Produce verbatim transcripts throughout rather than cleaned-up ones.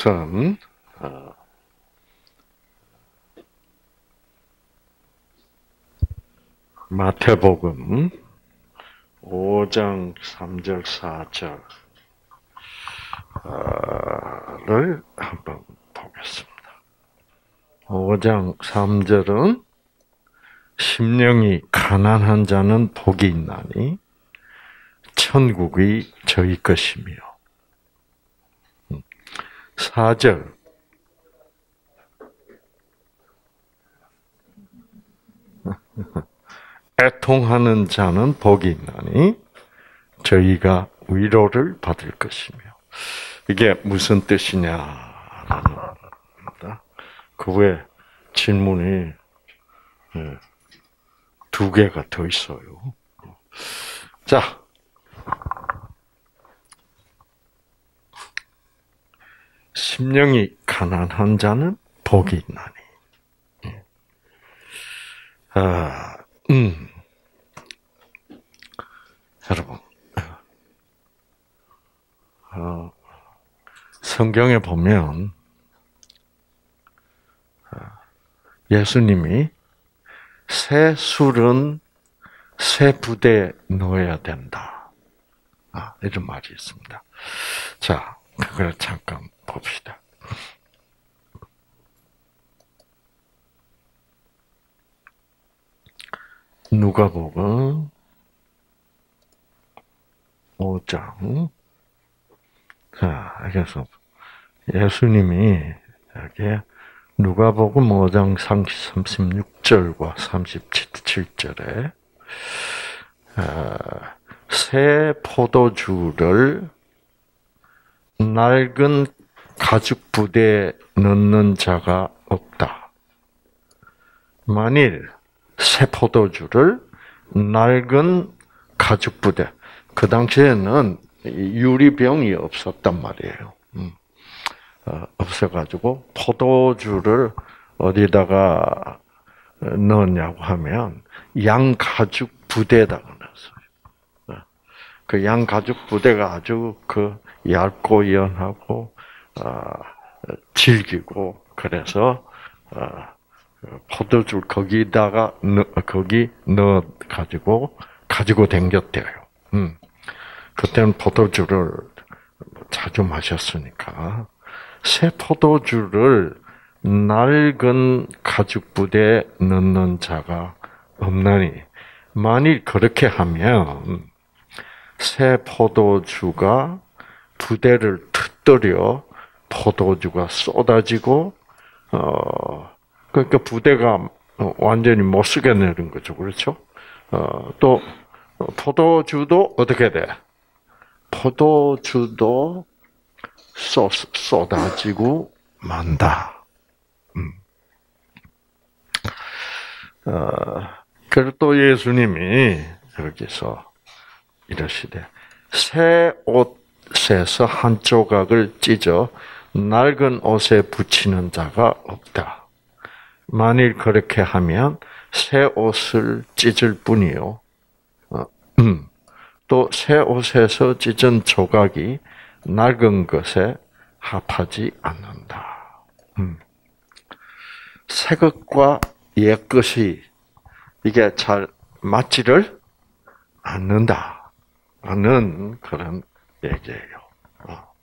우선 어, 마태복음 오 장 삼 절 사 절을 한번 보겠습니다. 오 장 삼 절은 심령이 가난한 자는 복이 있나니 천국이 저희 것이며, 사 절 애통하는 자는 복이 있나니 저희가 위로를 받을 것이며. 이게 무슨 뜻이냐라는 겁니다. 그 후에 질문이 두 개가 더 있어요. 자, 심령이 가난한 자는 복이 있나니. 아, 음. 여러분, 어, 성경에 보면 예수님이 새 술은 새 부대에 넣어야 된다. 아, 이런 말이 있습니다. 자, 그걸 잠깐 봅시다. 누가복음 오 장. 자, 그래서 예수님이 여기 누가복음 오 장 삼십육 절과 삼십칠 절에 새 포도주를 낡은 가죽 부대에 넣는 자가 없다. 만일 새 포도주를 낡은 가죽 부대, 그 당시에는 유리병이 없었단 말이에요. 어, 없어가지고 포도주를 어디다가 넣었냐고 하면 양 가죽 부대에다가 넣었어요. 그 양 가죽 부대가 아주 그 얇고 연하고 어, 질기고 그래서 어, 포도주 거기다가 넣, 거기 넣어 가지고 가지고 댕겼대요. 음. 그때는 포도주를 자주 마셨으니까 새 포도주를 낡은 가죽 부대에 넣는 자가 없나니, 만일 그렇게 하면 새 포도주가 부대를 터뜨려 포도주가 쏟아지고 어 그러니까 부대가 완전히 못 쓰게 내는 거죠. 그렇죠? 어, 또 포도주도 어떻게 돼? 포도주도 쏟, 쏟아지고 만다. 음. 어, 그리고 또 예수님이 여기서 이러시되, 새 옷에서 한 조각을 찢어 낡은 옷에 붙이는 자가 없다. 만일 그렇게 하면 새 옷을 찢을 뿐이요. 어, 음. 또 새 옷에서 찢은 조각이 낡은 것에 합하지 않는다. 음. 새 것과 옛 것이 이게 잘 맞지를 않는다. 는 그런 얘기예요. 어.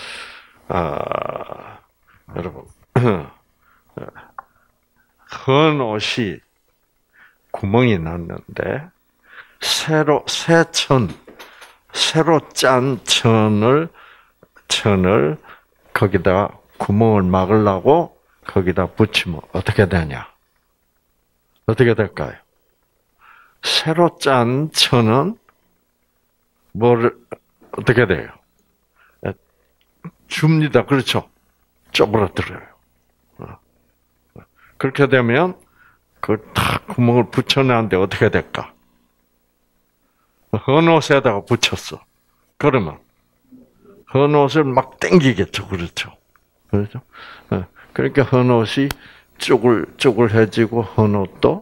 아, 여러분, 헌 옷이 구멍이 났는데 새로 새 천, 새로 짠 천을 천을 거기다 구멍을 막으려고 거기다 붙이면 어떻게 되냐? 어떻게 될까요? 새로 짠 천은 뭐를 어떻게 돼요? 줍니다. 그렇죠? 쪼그라들어요. 그렇게 되면 그 탁 구멍을 붙여놨는데 어떻게 될까? 헌 옷에다가 붙였어. 그러면 헌 옷을 막 당기겠죠. 그렇죠? 그렇죠? 그러니까 헌 옷이 쪼글쪼글해지고 헌 옷도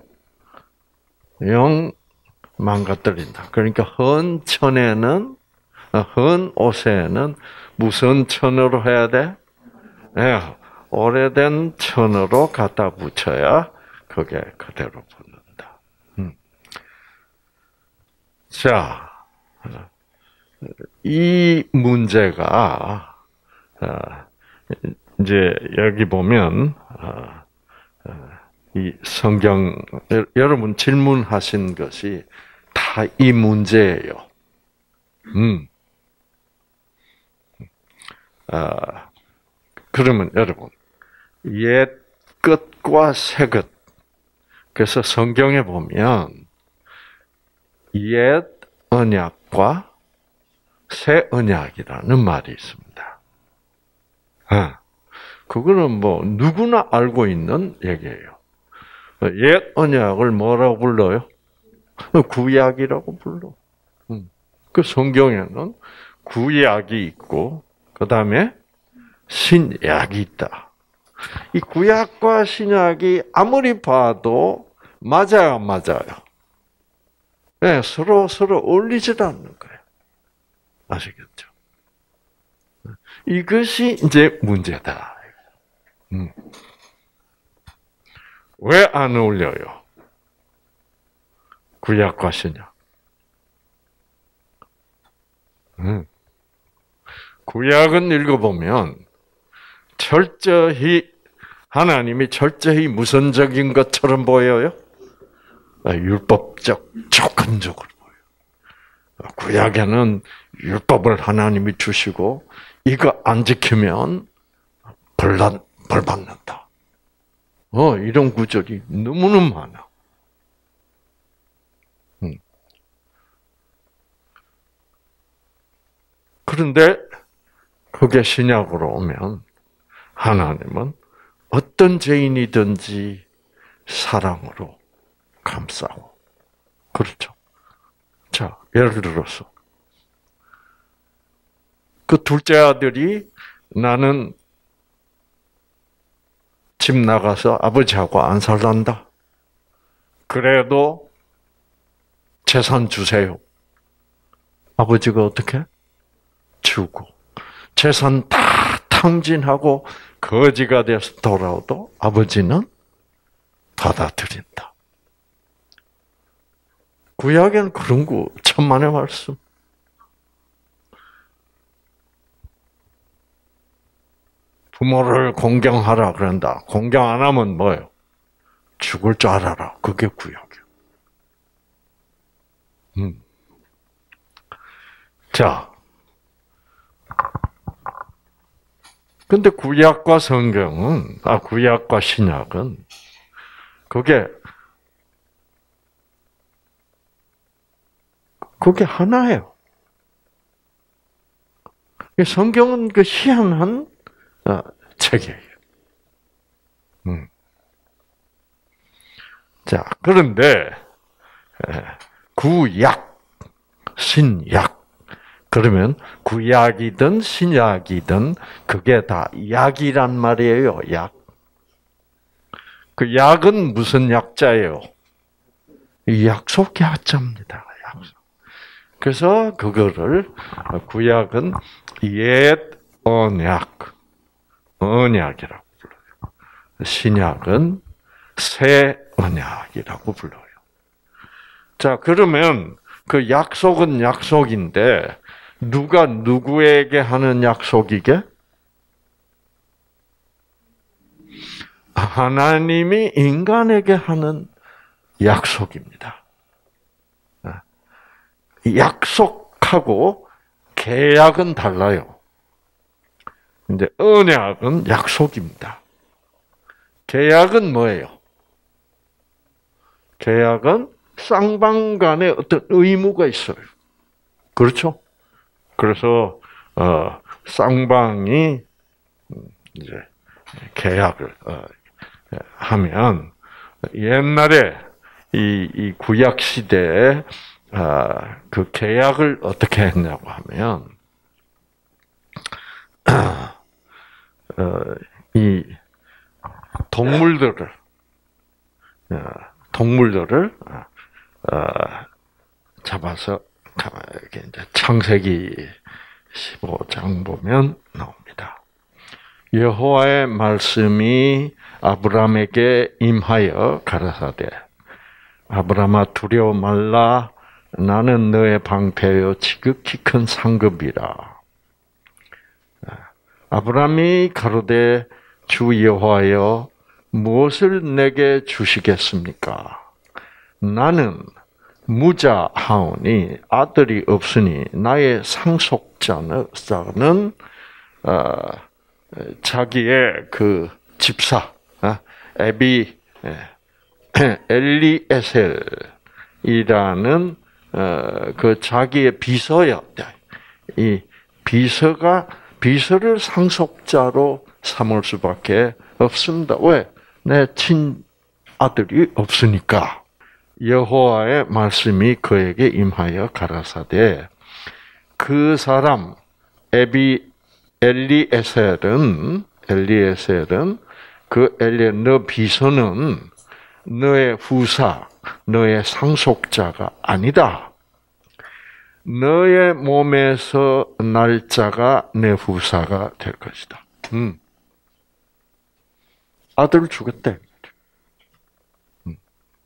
영 망가뜨린다. 그러니까 헌 천에는 헌 옷에는 무슨 천으로 해야 돼? 예, 오래된 천으로 갖다 붙여야 그게 그대로 붙는다. 음. 자, 이 문제가 이제 여기 보면 이 성경 여러분 질문하신 것이 다 이 문제예요. 음. 아, 그러면 여러분 옛 것과 새 것. 그래서 성경에 보면 옛 언약과 새 언약이라는 말이 있습니다. 아, 그거는 뭐 누구나 알고 있는 얘기예요. 옛 언약을 뭐라고 불러요? 구약이라고 불러. 그 성경에는 구약이 있고 그 다음에 신약이 있다. 이 구약과 신약이 아무리 봐도 맞아요, 안 맞아요? 네, 서로 서로 어울리질 않는 거예요. 아시겠죠? 이것이 이제 문제다. 음. 왜 안 어울려요? 구약과 신약. 음. 구약은 읽어보면 철저히 하나님이 철저히 무선적인 것처럼 보여요. 율법적, 조건적으로 보여요. 구약에는 율법을 하나님이 주시고 이거 안 지키면 벌, 벌 받는다. 어, 이런 구절이 너무너무 많아. 음. 그런데 그게 신약으로 오면 하나님은 어떤 죄인이든지 사랑으로 감싸고. 그렇죠. 자, 예를 들어서 그 둘째 아들이 나는 집 나가서 아버지하고 안 살란다. 그래도 재산 주세요. 아버지가 어떻게? 주고. 재산 다 탕진하고 거지가 돼서 돌아오도 아버지는 받아들인다. 구약에는 그런 거 천만의 말씀. 부모를 공경하라 그런다. 공경 안 하면 뭐예요? 죽을 줄 알아라. 그게 구약이에요. 음. 자, 근데 구약과 성경은, 아, 구약과 신약은, 그게, 그게 하나예요. 성경은 그 희한한 어, 책이에요. 음. 자, 그런데, 구약, 신약, 그러면 구약이든 신약이든 그게 다 약이란 말이에요. 약. 그 약은 무슨 약자예요? 약속 약자입니다. 약속. 그래서 그거를 구약은 옛 언약, 언약이라고 불러요. 신약은 새 언약이라고 불러요. 자, 그러면 그 약속은 약속인데 누가 누구에게 하는 약속이게? 하나님이 인간에게 하는 약속입니다. 약속하고 계약은 달라요. 근데 언약은 약속입니다. 계약은 뭐예요? 계약은 쌍방간에 어떤 의무가 있어요. 그렇죠? 그래서 어, 쌍방이 이제 계약을 어, 하면 옛날에 이, 이 구약 시대에 어, 그 계약을 어떻게 했냐고 하면 어, 이 동물들을 어, 동물들을 어, 잡아서 이렇게 이제 창세기 십오 장 보면 나옵니다. 여호와의 말씀이 아브라함에게 임하여 가라사대 아브라함아 두려워 말라 나는 너의 방패요 지극히 큰 상급이라. 아브라함이 가로되 주 여호와여 무엇을 내게 주시겠습니까? 나는 무자하오니 아들이 없으니 나의 상속자는 어, 자기의 그 집사 어, 에비 엘리에셀이라는 어, 그 자기의 비서였다. 이 비서가 비서를 상속자로 삼을 수밖에 없습니다. 왜? 내 친아들이 없으니까. 여호와의 말씀이 그에게 임하여 가라사대 그 사람 에비 엘리에셀은 엘리에셀은 그 엘리 너 비서는 너의 후사, 너의 상속자가 아니다. 너의 몸에서 날 자가 내 후사가 될 것이다. 음. 아들을 주겠대. 음.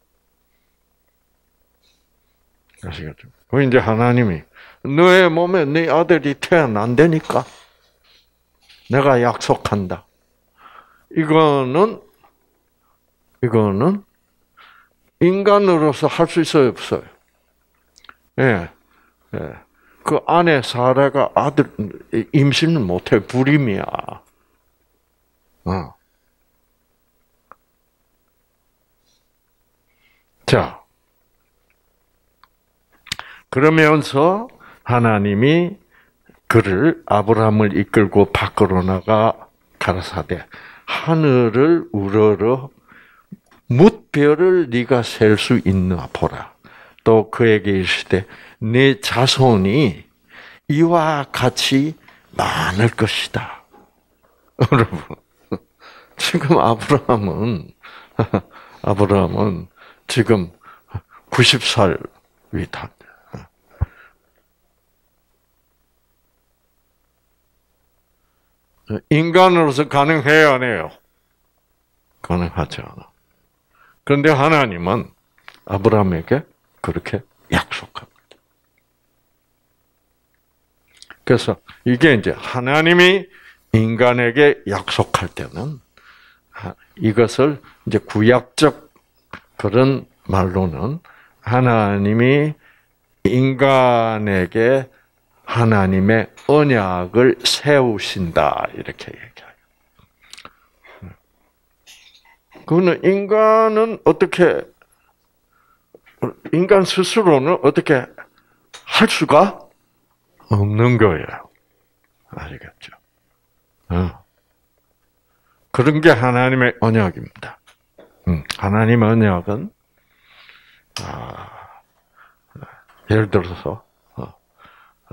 아시겠죠? 그 이제 하나님이 너의 몸에 네 아들이 태어난다니까 내가 약속한다. 이거는 이거는 인간으로서 할 수 있어요, 없어요? 예. 예. 그 아내 사라가 아들 임신을 못해 불임이야. 어. 자, 그러면서 하나님이 그를 아브라함을 이끌고 밖으로 나가 가라사대 하늘을 우러러 뭇별을 네가 셀 수 있나 보라. 또 그에게 이르시되 네 자손이 이와 같이 많을 것이다. 여러분, 지금 아브라함은 아브라함은 지금 구십 살 위다. 인간으로서 가능해요, 안 해요? 가능하지 않아. 그런데 하나님은 아브라함에게 그렇게 약속합니다. 그래서 이게 이제 하나님이 인간에게 약속할 때는 이것을 이제 구약적 그런 말로는 하나님이 인간에게 하나님의 언약을 세우신다 이렇게 얘기해요. 그거는 인간은 어떻게 인간 스스로는 어떻게 할 수가 없는 거예요. 아시겠죠? 어. 그런 게 하나님의 언약입니다. 음, 하나님의 언약은 아, 예를 들어서 어, 어,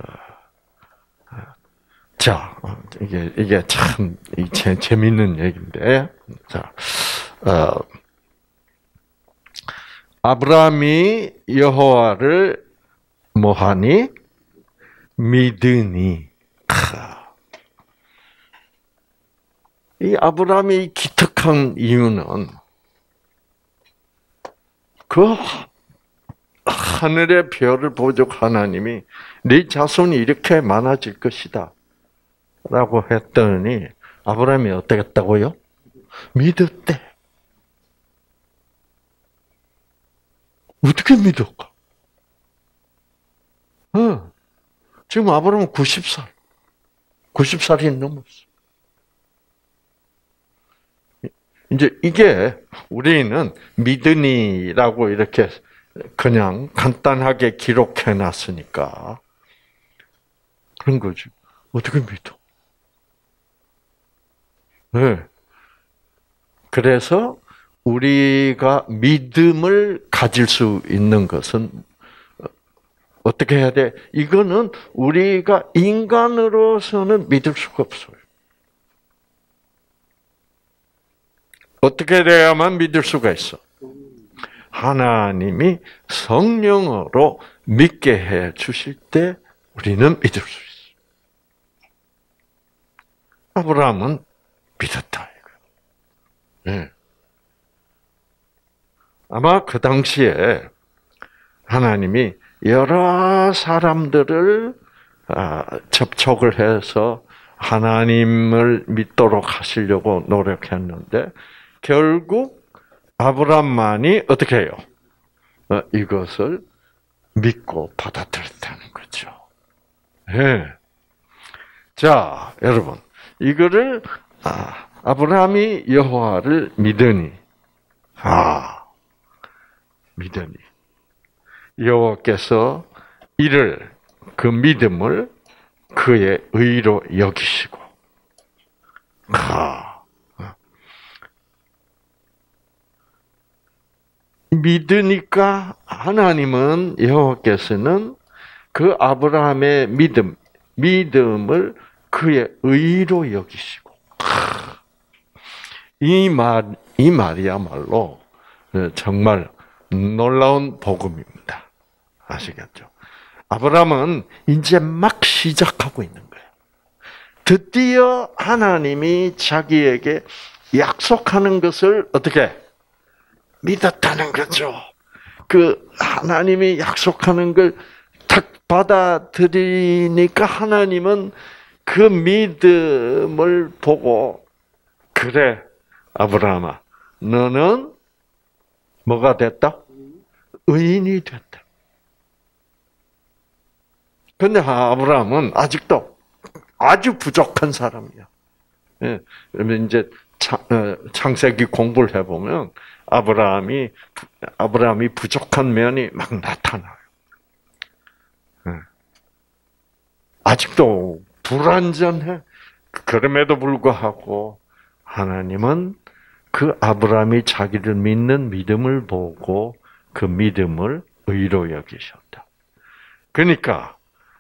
자 이게 이게 참 재, 재밌는 얘기인데 자 어, 아브라함이 여호와를 뭐하니 믿으니 이 아브라함이 기특한 이유는 그 하늘의 별을 보족 하나님이 네 자손이 이렇게 많아질 것이다 라고 했더니 아브라함이 어떻게 했다고요? 믿었대. 어떻게 믿을까? 어. 지금 아브라함은 구십 살. 구십 살이 넘었어. 이제 이게 우리는 믿으니라고 이렇게 그냥 간단하게 기록해 놨으니까 그런 거지. 어떻게 믿어? 네. 그래서 우리가 믿음을 가질 수 있는 것은 어떻게 해야 돼? 이거는 우리가 인간으로서는 믿을 수가 없어요. 어떻게 돼야만 믿을 수가 있어? 하나님이 성령으로 믿게 해 주실 때 우리는 믿을 수 있어. 아브라함은 믿었다. 네. 아마 그 당시에 하나님이 여러 사람들을 접촉을 해서 하나님을 믿도록 하시려고 노력했는데 결국 아브라함만이 어떻게 해요? 이것을 믿고 받아들였다는 거죠. 네. 자, 여러분, 이거를 아, 아브라함이 여호와를 믿으니, 아, 믿으니 여호와께서 이를 그 믿음을 그의 의로 여기시고, 아, 믿으니까 하나님은 여호와께서는 그 아브라함의 믿음, 믿음을 그의 의로 여기시고, 이 말, 이 말이야말로 정말 놀라운 복음입니다. 아시겠죠? 아브라함은 이제 막 시작하고 있는 거예요. 드디어 하나님이 자기에게 약속하는 것을 어떻게 믿었다는 거죠. 그 하나님이 약속하는 걸 탁 받아들이니까 하나님은 그 믿음을 보고, 그래, 아브라함아, 너는 뭐가 됐다? 의인이 됐다. 근데 아브라함은 아직도 아주 부족한 사람이야. 예, 그러면 이제 창세기 공부를 해보면 아브라함이, 아브라함이 부족한 면이 막 나타나요. 예. 아직도 불완전해. 그럼에도 불구하고 하나님은 그 아브라함이 자기를 믿는 믿음을 보고 그 믿음을 의로 여기셨다. 그러니까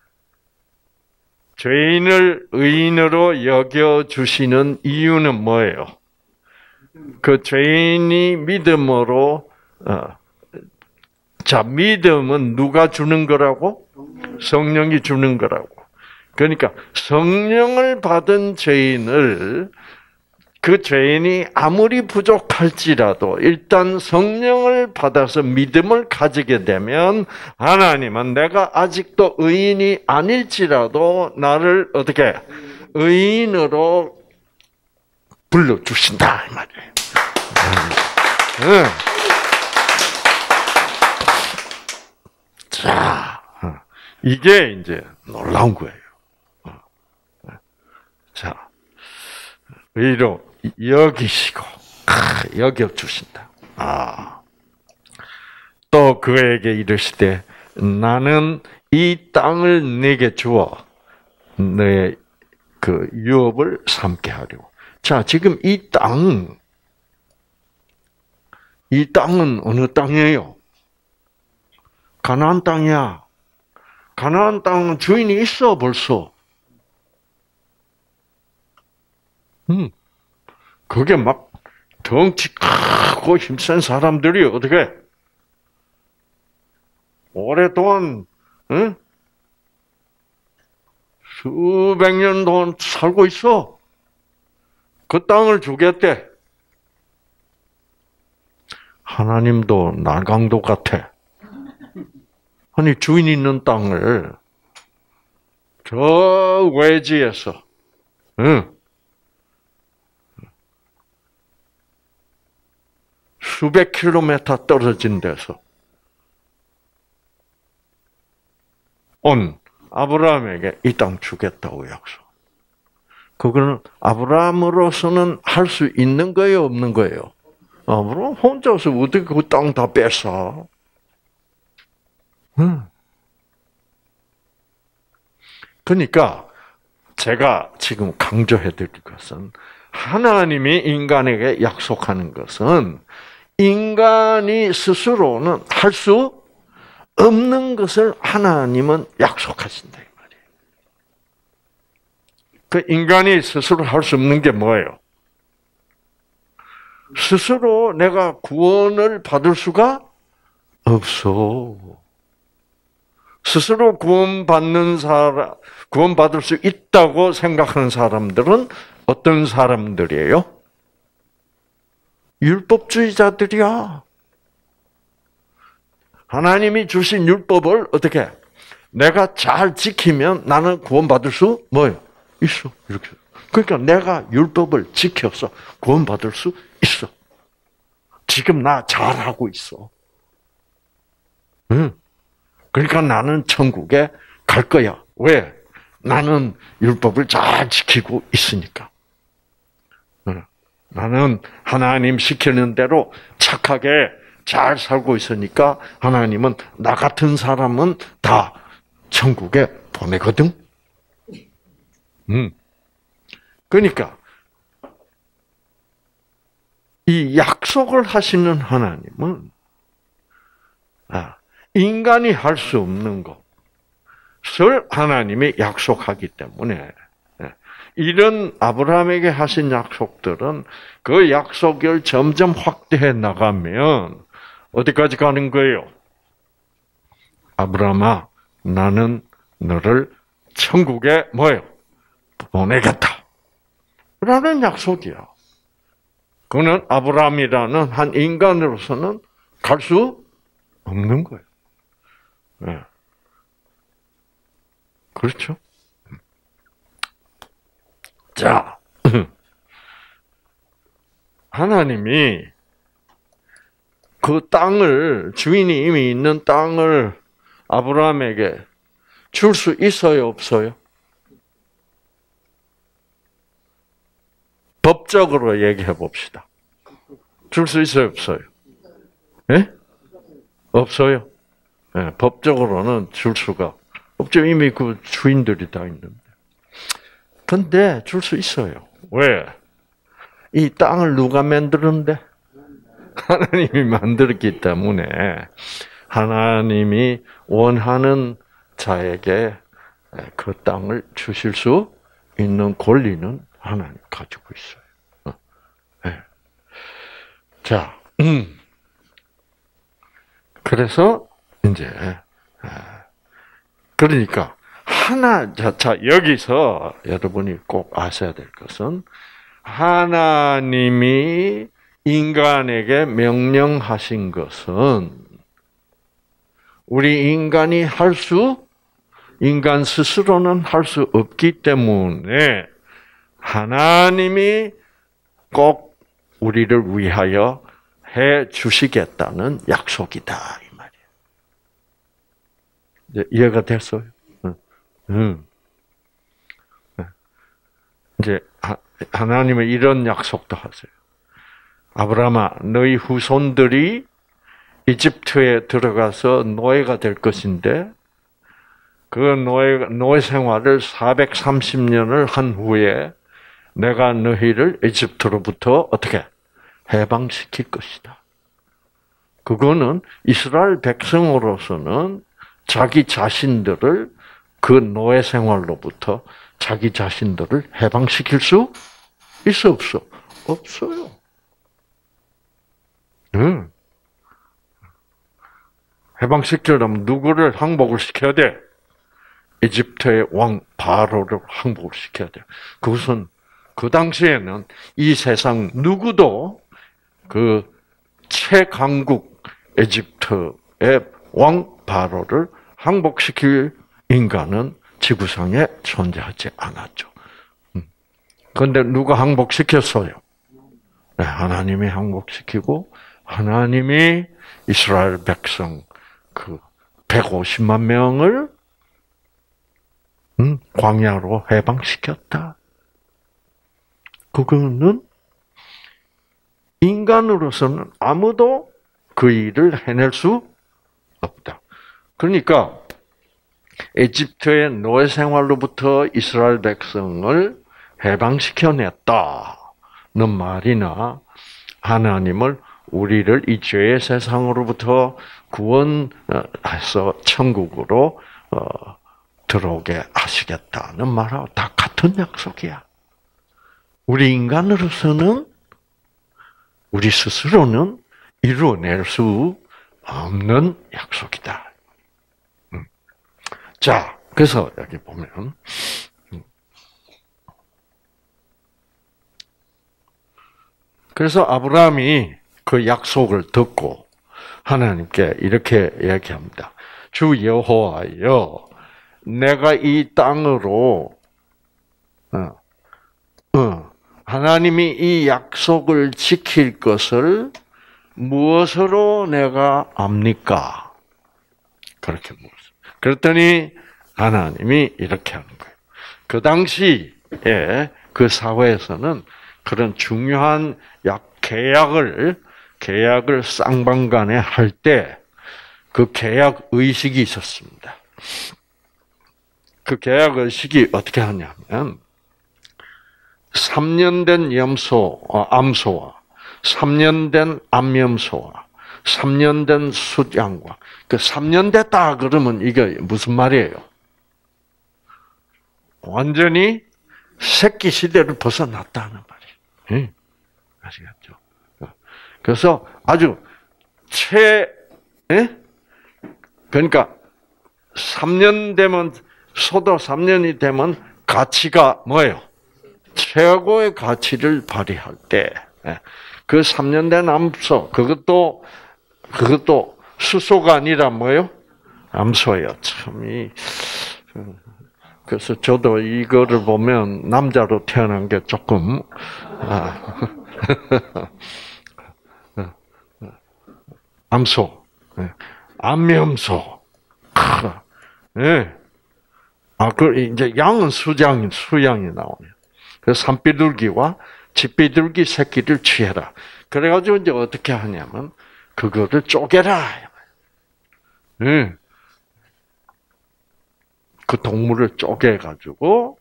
죄인을 의인으로 여겨주시는 이유는 뭐예요? 그 죄인이 믿음으로, 어, 자, 믿음은 누가 주는 거라고? 성령이 주는 거라고. 그러니까 성령을 받은 죄인을, 그 죄인이 아무리 부족할지라도 일단 성령을 받아서 믿음을 가지게 되면 하나님은 내가 아직도 의인이 아닐지라도 나를 어떻게 의인으로 불러주신다 이 말이에요. 네. 자, 이게 이제 놀라운 거예요. 자, 의로 여기시고 여겨주신다. 아, 또 그에게 이르시되 나는 이 땅을 네게 주어 너의 그 유업을 삼게 하려고. 자, 지금 이 땅, 이 땅은 어느 땅이에요? 가나안 땅이야. 가나안 땅은 주인이 있어 벌써. 음, 그게 막 덩치 크고 힘센 사람들이 어떻게 오랫동안, 응? 수백 년 동안 살고 있어. 그 땅을 주겠대. 하나님도 날강도 같아. 아니, 주인 있는 땅을 저 외지에서, 응? 수백 킬로미터 떨어진 데서 온 아브라함에게 이 땅 주겠다고 약속. 그거는 아브라함으로서는 할 수 있는 거예요, 없는 거예요? 아브라함 혼자서 어떻게 그 땅 다 뺏어? 응. 그러니까 제가 지금 강조해 드릴 것은 하나님이 인간에게 약속하는 것은 인간이 스스로는 할 수 없는 것을 하나님은 약속하신다 이 말이에요. 그 인간이 스스로 할 수 없는 게 뭐예요? 스스로 내가 구원을 받을 수가 없어. 스스로 구원받는 사람, 구원받을 수 있다고 생각하는 사람들은 어떤 사람들이에요? 율법주의자들이야. 하나님이 주신 율법을 어떻게 내가 잘 지키면 나는 구원받을 수 뭐요? 있어. 이렇게. 그러니까 내가 율법을 지켜서 구원받을 수 있어. 지금 나 잘하고 있어. 응. 그러니까 나는 천국에 갈 거야. 왜? 나는 율법을 잘 지키고 있으니까. 나는 하나님 시키는 대로 착하게 잘 살고 있으니까 하나님은 나 같은 사람은 다 천국에 보내거든. 음. 그러니까 이 약속을 하시는 하나님은 아, 인간이 할 수 없는 것을 하나님이 약속하기 때문에 이런 아브라함에게 하신 약속들은 그 약속을 점점 확대해 나가면 어디까지 가는 거예요? 아브라함아, 나는 너를 천국에 뭐예요? 보내겠다. 라는 약속이야. 그거는 아브라함이라는 한 인간으로서는 갈 수 없는 거예요. 네. 그렇죠? 자, 하나님이 그 땅을, 주인이 이미 있는 땅을 아브라함에게 줄 수 있어요, 없어요? 법적으로 얘기해 봅시다. 줄 수 있어요, 없어요? 예? 없어요. 예, 법적으로는 줄 수가 없죠. 이미 그 주인들이 다 있는데. 근데 줄 수 있어요. 왜? 이 땅을 누가 만들었는데? 하나님이 만들었기 때문에 하나님이 원하는 자에게 그 땅을 주실 수 있는 권리는 하나님 가지고 있어요. 네. 자, 음. 그래서 이제 그러니까 하나 자, 자 여기서 여러분이 꼭 아셔야 될 것은 하나님이 인간에게 명령하신 것은 우리 인간이 할 수, 인간 스스로는 할 수 없기 때문에 하나님이 꼭 우리를 위하여 해 주시겠다는 약속이다, 이 말이에요. 이제 이해가 됐어요? 응. 응. 이제 하나님은 이런 약속도 하세요. 아브라함아, 너희 후손들이 이집트에 들어가서 노예가 될 것인데 그 노예 노예 생활을 사백삼십 년을 한 후에 내가 너희를 이집트로부터 어떻게 해방시킬 것이다. 그거는 이스라엘 백성으로서는 자기 자신들을 그 노예 생활로부터 자기 자신들을 해방시킬 수 있어 없어? 없어요. 응. 해방시키려면 누구를 항복을 시켜야 돼? 이집트의 왕 바로를 항복을 시켜야 돼. 그것은 그 당시에는 이 세상 누구도 그 최강국 이집트의 왕 바로를 항복시킬 인간은 지구상에 존재하지 않았죠. 그런데 누가 항복시켰어요? 네, 하나님이 항복시키고 하나님이 이스라엘 백성 그 백오십만 명을 음, 광야로 해방시켰다. 그거는 인간으로서는 아무도 그 일을 해낼 수 없다. 그러니까 이집트의 노예 생활로부터 이스라엘 백성을 해방시켜냈다는 말이나 하나님을 우리를 이 죄의 세상으로부터 구원해서 천국으로 들어오게 하시겠다는 말하고 다 같은 약속이야. 우리 인간으로서는 우리 스스로는 이루어낼 수 없는 약속이다. 자, 그래서 여기 보면 그래서 아브라함이 그 약속을 듣고 하나님께 이렇게 얘기합니다. 주 여호와여, 내가 이 땅으로 어, 어, 하나님이 이 약속을 지킬 것을 무엇으로 내가 압니까? 그렇게 물었어요. 그랬더니 하나님이 이렇게 하는 거예요. 그 당시에 그 사회에서는 그런 중요한 약 계약을 계약을 쌍방간에 할 때 그 계약 의식이 있었습니다. 그 계약 의식이 어떻게 하냐면 삼 년 된 염소, 암소와 삼 년 된 암염소와 삼 년 된 숫양과 그 삼 년 됐다 그러면 이게 무슨 말이에요? 완전히 새끼 시대를 벗어났다는 말이에요. 아시겠죠? 그래서 아주 최, 예? 그러니까 삼 년 되면, 소도 삼 년이 되면 가치가 뭐예요? 최고의 가치를 발휘할 때, 그 삼 년 된 암소, 그것도, 그것도 수소가 아니라 뭐예요? 암소예요. 참, 이, 그래서 저도 이거를 보면 남자로 태어난 게 조금, 아, 암소, 암염소, 예. 아, 그 이제 양은 수장, 수양이 나오네요. 그래서 산비둘기와 집비둘기 새끼를 취해라. 그래가지고 이제 어떻게 하냐면 그거를 쪼개라. 예. 그 동물을 쪼개가지고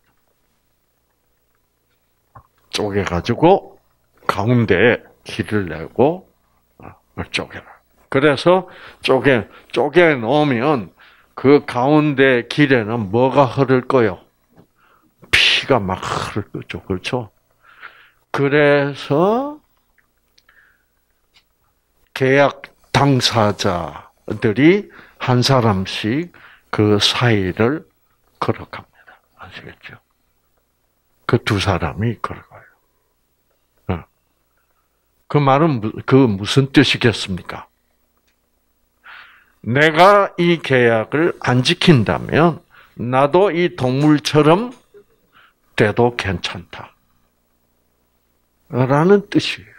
쪼개가지고 가운데에 길을 내고 쪼개라. 그래서 쪼개 쪼개 놓으면 그 가운데 길에는 뭐가 흐를 거요? 피가 막 흐를 거죠, 그렇죠? 그래서 계약 당사자들이 한 사람씩 그 사이를 걸어갑니다. 아시겠죠? 그 두 사람이 걸어가요. 그 말은 그 무슨 뜻이겠습니까? 내가 이 계약을 안 지킨다면 나도 이 동물처럼 돼도 괜찮다. 라는 뜻이에요.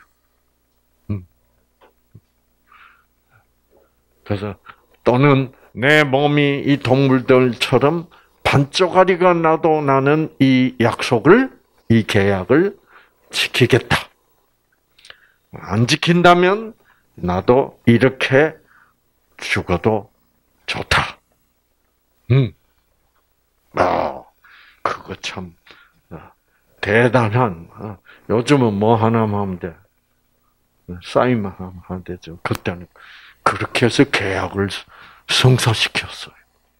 그래서 또는 내 몸이 이 동물들처럼 반쪽짜리가 나도 나는 이 약속을, 이 계약을 지키겠다. 안 지킨다면 나도 이렇게 죽어도 좋다. 음. 아, 그거 참 대단한. 요즘은 뭐 하나만 하면 돼. 사인만 하면 되죠. 그때는 그렇게 해서 계약을 성사시켰어요.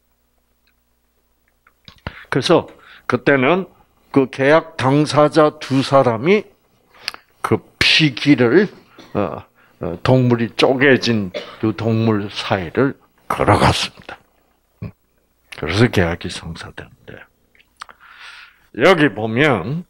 그래서 그때는 그 계약 당사자 두 사람이 그 피기를 동물이 쪼개진 그 동물 사이를 걸어갔습니다. 그래서 계약이 성사되는데 여기 보면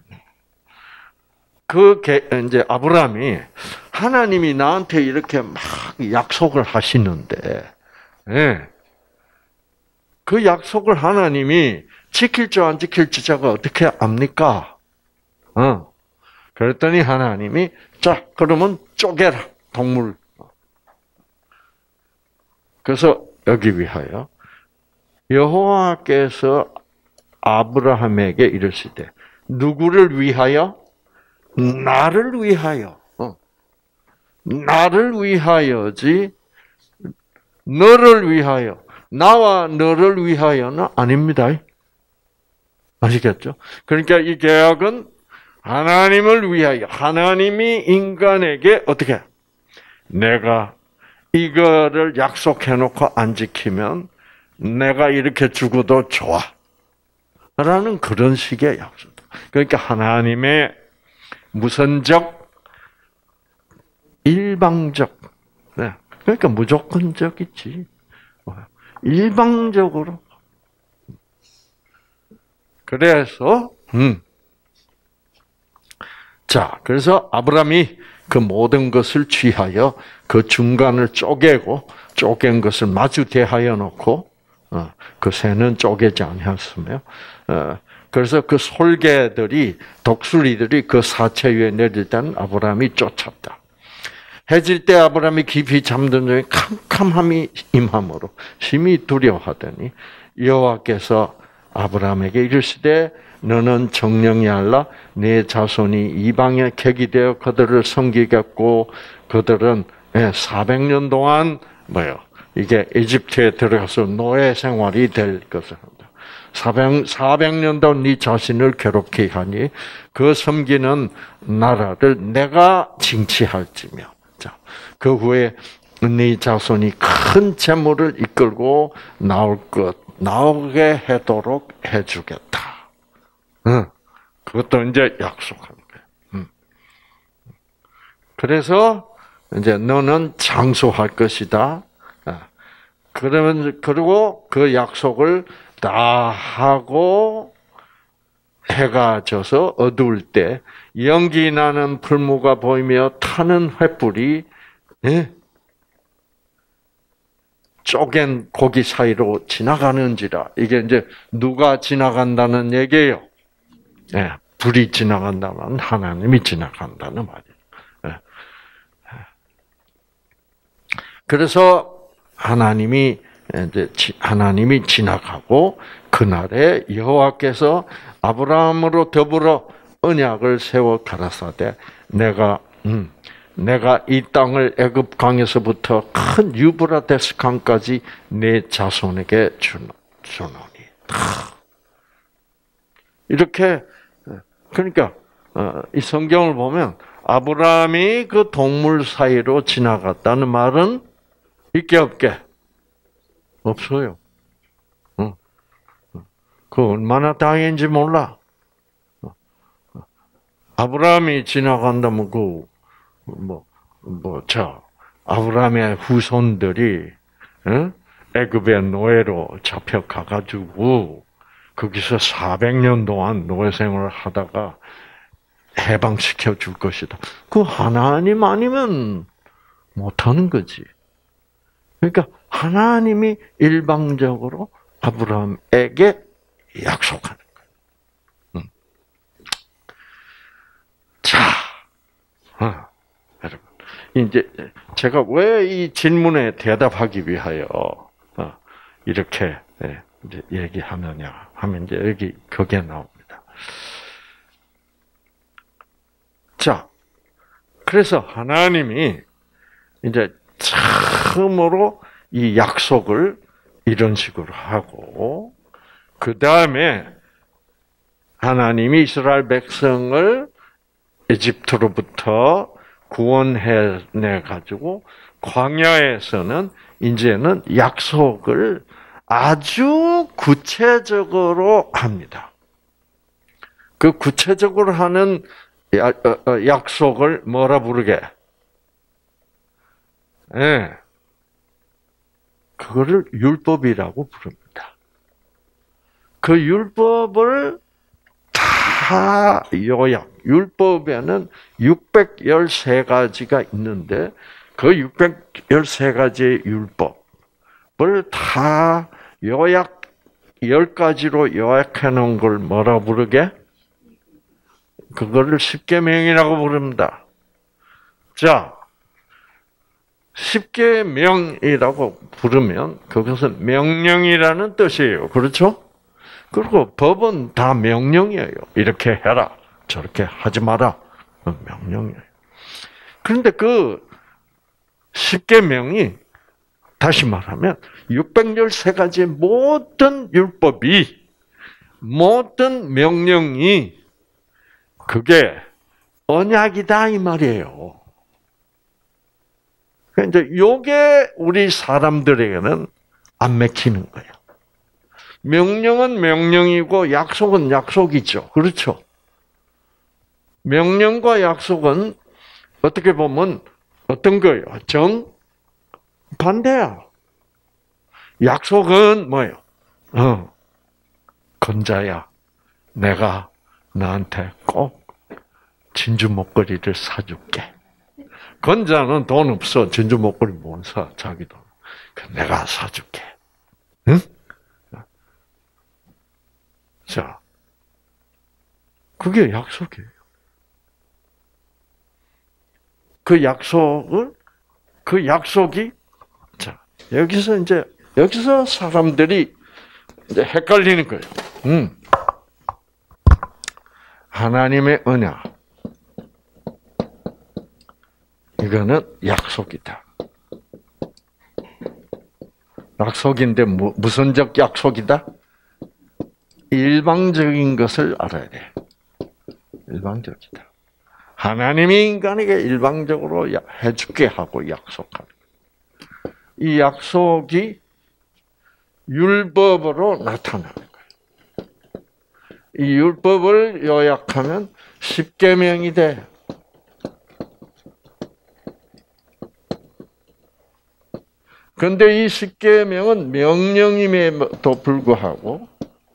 그 이제 아브라함이 하나님이 나한테 이렇게 막 약속을 하시는데, 예. 그 약속을 하나님이 지킬지 안 지킬지 제가 어떻게 압니까? 어. 그랬더니 하나님이 자 그러면 쪼개라 동물. 그래서 여기 위하여 여호와께서 아브라함에게 이르시되 누구를 위하여? 나를 위하여. 어. 나를 위하여지 너를 위하여. 나와 너를 위하여는 아닙니다. 아시겠죠? 그러니까 이 계약은 하나님을 위하여. 하나님이 인간에게 어떻게? 내가 이거를 약속해놓고 안 지키면 내가 이렇게 죽어도 좋아. 라는 그런 식의 약속. 그러니까 하나님의 무선적, 일방적, 네. 그러니까 무조건적이지. 일방적으로. 그래서, 음, 자, 그래서 아브라함이 그 모든 것을 취하여 그 중간을 쪼개고 쪼갠 것을 마주 대하여 놓고 어, 그 새는 쪼개지 아니었으며 어, 그래서 그 솔개들이 독수리들이 그 사체 위에 내릴 때는 아브라함이 쫓았다. 해질 때 아브라함이 깊이 잠든 중에 캄캄함이 임함으로 심히 두려워하더니 여호와께서 아브라함에게 이르시되 너는 정령이 알라 네 자손이 이방에 객이 되어 그들을 섬기겠고 그들은 사백 년 동안 뭐요? 이게 이집트에 들어가서 노예 생활이 될 것을 한다. 사백 년 동안 네 자신을 괴롭게 하니 그 섬기는 나라를 내가 징치할지며. 자, 그 후에 네 자손이 큰 재물을 이끌고 나올 것 나오게 하도록 해주겠다. 응, 그것도 이제 약속하는 거예요. 응. 그래서 이제 너는 장수할 것이다. 그러면 그리고 그 약속을 다 하고 해가 져서 어두울 때 연기 나는 풀무가 보이며 타는 횃불이 예? 쪼갠 고기 사이로 지나가는지라. 이게 이제 누가 지나간다는 얘기예요. 예, 불이 지나간다면 하나님이 지나간다는 말이에요. 예. 그래서 하나님이 이제 하나님이 지나가고 그날에 여호와께서 아브라함으로 더불어 언약을 세워 가라사대 내가 음, 내가 이 땅을 애굽 강에서부터 큰 유브라데스 강까지 내 자손에게 주노니. 이렇게 그러니까 이 성경을 보면 아브라함이 그 동물 사이로 지나갔다는 말은 있게 없게 없어요. 그 얼마나 다행인지 몰라. 아브라함이 지나간다면 그 뭐 뭐 저 아브라함의 후손들이 애굽의 노예로 잡혀가 가지고 거기서 사백 년 동안 노예 생활을 하다가 해방시켜 줄 것이다. 그 하나님 아니면 못 하는 거지. 그러니까 하나님이 일방적으로 아브라함에게 약속하는 거예요. 음. 자, 어, 여러분, 이제 제가 왜 이 질문에 대답하기 위하여 어, 이렇게 예, 이제 얘기하느냐 하면 이제 여기 그게 나옵니다. 자, 그래서 하나님이 이제 처음으로 이 약속을 이런 식으로 하고, 그 다음에 하나님이 이스라엘 백성을 이집트로부터 구원해내 가지고 광야에서는 이제는 약속을 아주 구체적으로 합니다. 그 구체적으로 하는 약속을 뭐라 부르게? 예. 네. 그거를 율법이라고 부릅니다. 그 율법을 다 요약, 율법에는 육백십삼 가지가 있는데 그 육백십삼 가지의 율법을 다 요약 열 가지로 요약해 놓은 걸 뭐라 부르게? 그거를 십계명이라고 부릅니다. 자, 십계명이라고 부르면 그것은 명령이라는 뜻이에요. 그렇죠? 그리고 법은 다 명령이에요. 이렇게 해라. 저렇게 하지 마라. 명령이에요. 그런데 그 십계명이 다시 말하면 육백십삼 가지의 모든 율법이 모든 명령이 그게 언약이다 이 말이에요. 이제 요게 우리 사람들에게는 안 맥히는 거예요. 명령은 명령이고 약속은 약속이죠. 그렇죠? 명령과 약속은 어떻게 보면 어떤 거예요? 정 반대야. 약속은 뭐예요? 어, 건자야. 내가 너한테 꼭 진주 목걸이를 사줄게. 건자는 돈 없어. 진주 목걸이 못 사. 자기 돈. 내가 사줄게. 응? 자, 그게 약속이에요. 그 약속을, 그 약속이, 자, 여기서 이제, 여기서 사람들이 이제 헷갈리는 거예요. 음. 하나님의 언약. 이거는 약속이다. 약속인데 무, 무선적 약속이다? 일방적인 것을 알아야 돼. 일방적이다. 하나님이 인간에게 일방적으로 해줄게 하고 약속하는. 이 약속이 율법으로 나타나는 거예요. 이 율법을 요약하면 십계명이 돼. 그런데 이 십계명은 명령임에도 불구하고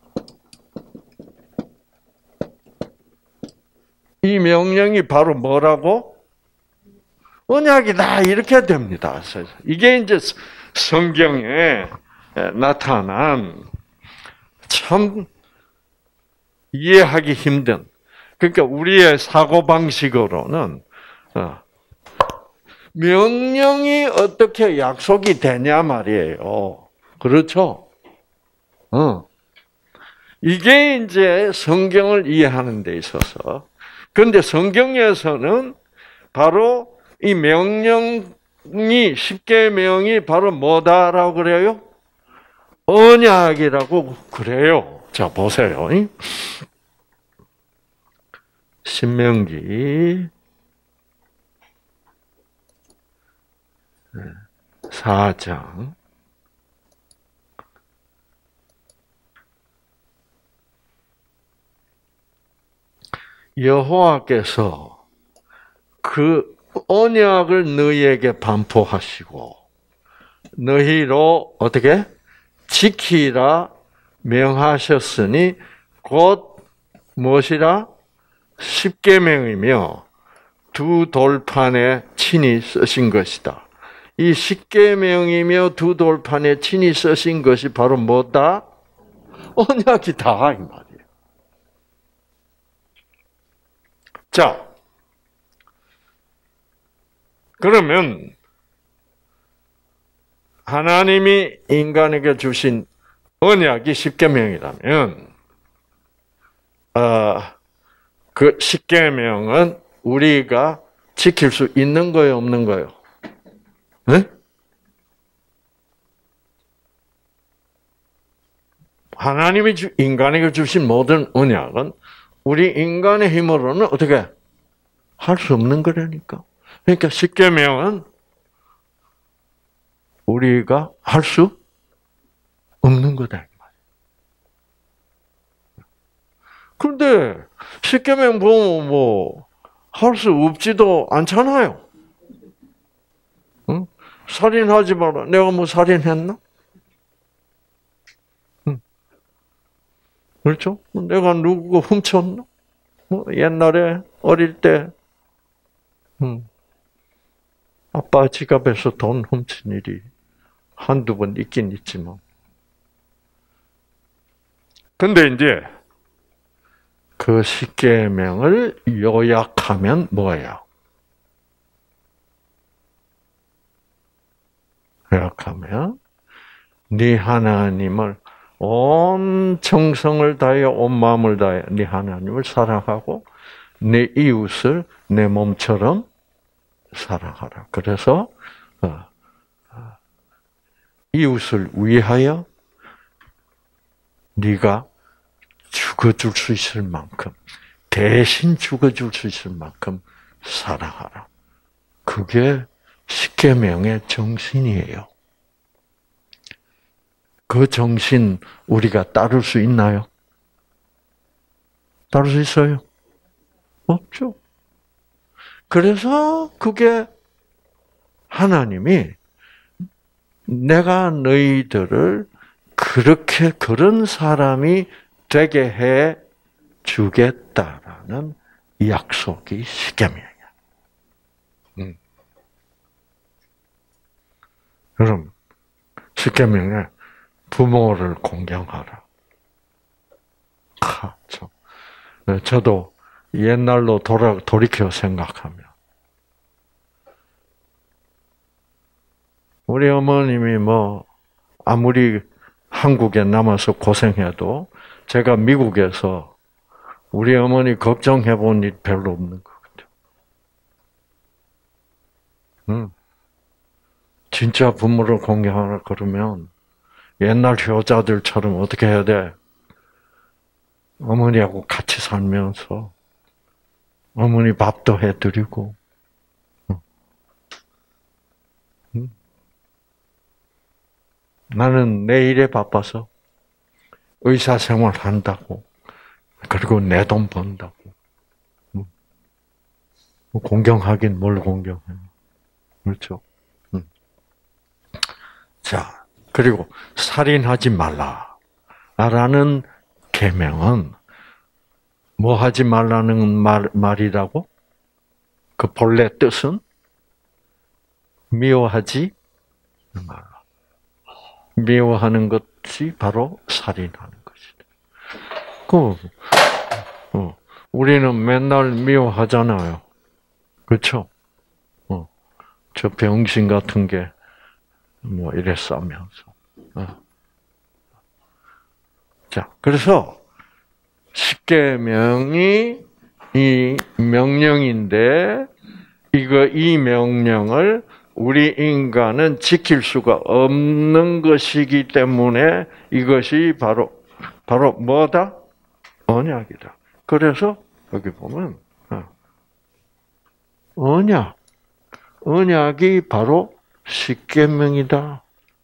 이 명령이 바로 뭐라고? 언약이다. 이렇게 됩니다. 이게 이제 성경에 나타난 참 이해하기 힘든, 그러니까 우리의 사고방식으로는 명령이 어떻게 약속이 되냐 말이에요. 그렇죠? 어. 이게 이제 성경을 이해하는 데 있어서. 그런데 성경에서는 바로 이 명령이, 십계명이 바로 뭐다라고 그래요? 언약이라고 그래요. 자, 보세요. 신명기 사 장 여호와께서 그 언약을 너희에게 반포하시고 너희로 어떻게 지키라 명하셨으니 곧 무엇이라? 십계명이며 두 돌판에 친히 쓰신 것이다. 이 십계명이며 두 돌판에 친히 쓰신 것이 바로 뭐다? 언약이다 이 말이에요. 자, 그러면 하나님이 인간에게 주신 언약이 십계명이라면, 어, 그 십계명은 우리가 지킬 수 있는 거예요, 없는 거예요? 네? 하나님이 인간에게 주신 모든 언약은 우리 인간의 힘으로는 어떻게 할 수 없는 거라니까. 그러니까 십계명은 우리가 할 수 없는 거다. 그런데 십계명 보면 뭐 할 수 없지도 않잖아요. 응? 살인하지 마라. 내가 뭐 살인했나? 응. 그렇죠? 내가 누구 훔쳤나? 뭐 옛날에 어릴 때 응. 아빠 지갑에서 돈 훔친 일이 한두 번 있긴 있지만. 근데 이제 그 십계명을 요약하면 뭐예요? 요약하면 네 하나님을 온 정성을 다하여 온 마음을 다하여 네 하나님을 사랑하고 네 이웃을 내 몸처럼 사랑하라. 그래서 이웃을 위하여 네가 죽어줄 수 있을 만큼, 대신 죽어줄 수 있을 만큼 사랑하라. 그게 십계명의 정신이에요. 그 정신 우리가 따를 수 있나요? 따를 수 있어요? 없죠. 그래서 그게 하나님이 내가 너희들을 그렇게 그런 사람이 되게 해 주겠다라는 약속이 십계명이야. 음. 그럼 십계명에 부모를 공경하라. 하, 참. 저도 옛날로 돌아 돌이켜 생각하면 우리 어머님이 뭐 아무리 한국에 남아서 고생해도 제가 미국에서 우리 어머니 걱정해 본 일 별로 없는 것 같아요. 응. 진짜 부모를 공경하라 그러면 옛날 효자들처럼 어떻게 해야 돼? 어머니하고 같이 살면서 어머니 밥도 해드리고 응. 나는 내 일에 바빠서 의사 생활 한다고 그리고 내 돈 번다고 공경하긴 뭘 공경해. 그렇죠? 응. 자, 그리고 살인하지 말라라는 계명은 뭐 하지 말라는 말, 말이라고? 그 본래 뜻은 미워하지 말라. 미워하는 것이 바로 살인하는 것이다. 그, 어, 우리는 맨날 미워하잖아요. 그렇죠? 어, 저 병신 같은 게 뭐 이랬어 하면서. 어. 자, 그래서 십계명이 이 명령인데 이거 이 명령을 우리 인간은 지킬 수가 없는 것이기 때문에 이것이 바로 바로 뭐다? 언약이다. 그래서 여기 보면 언약, 언약이 바로 십계명이다.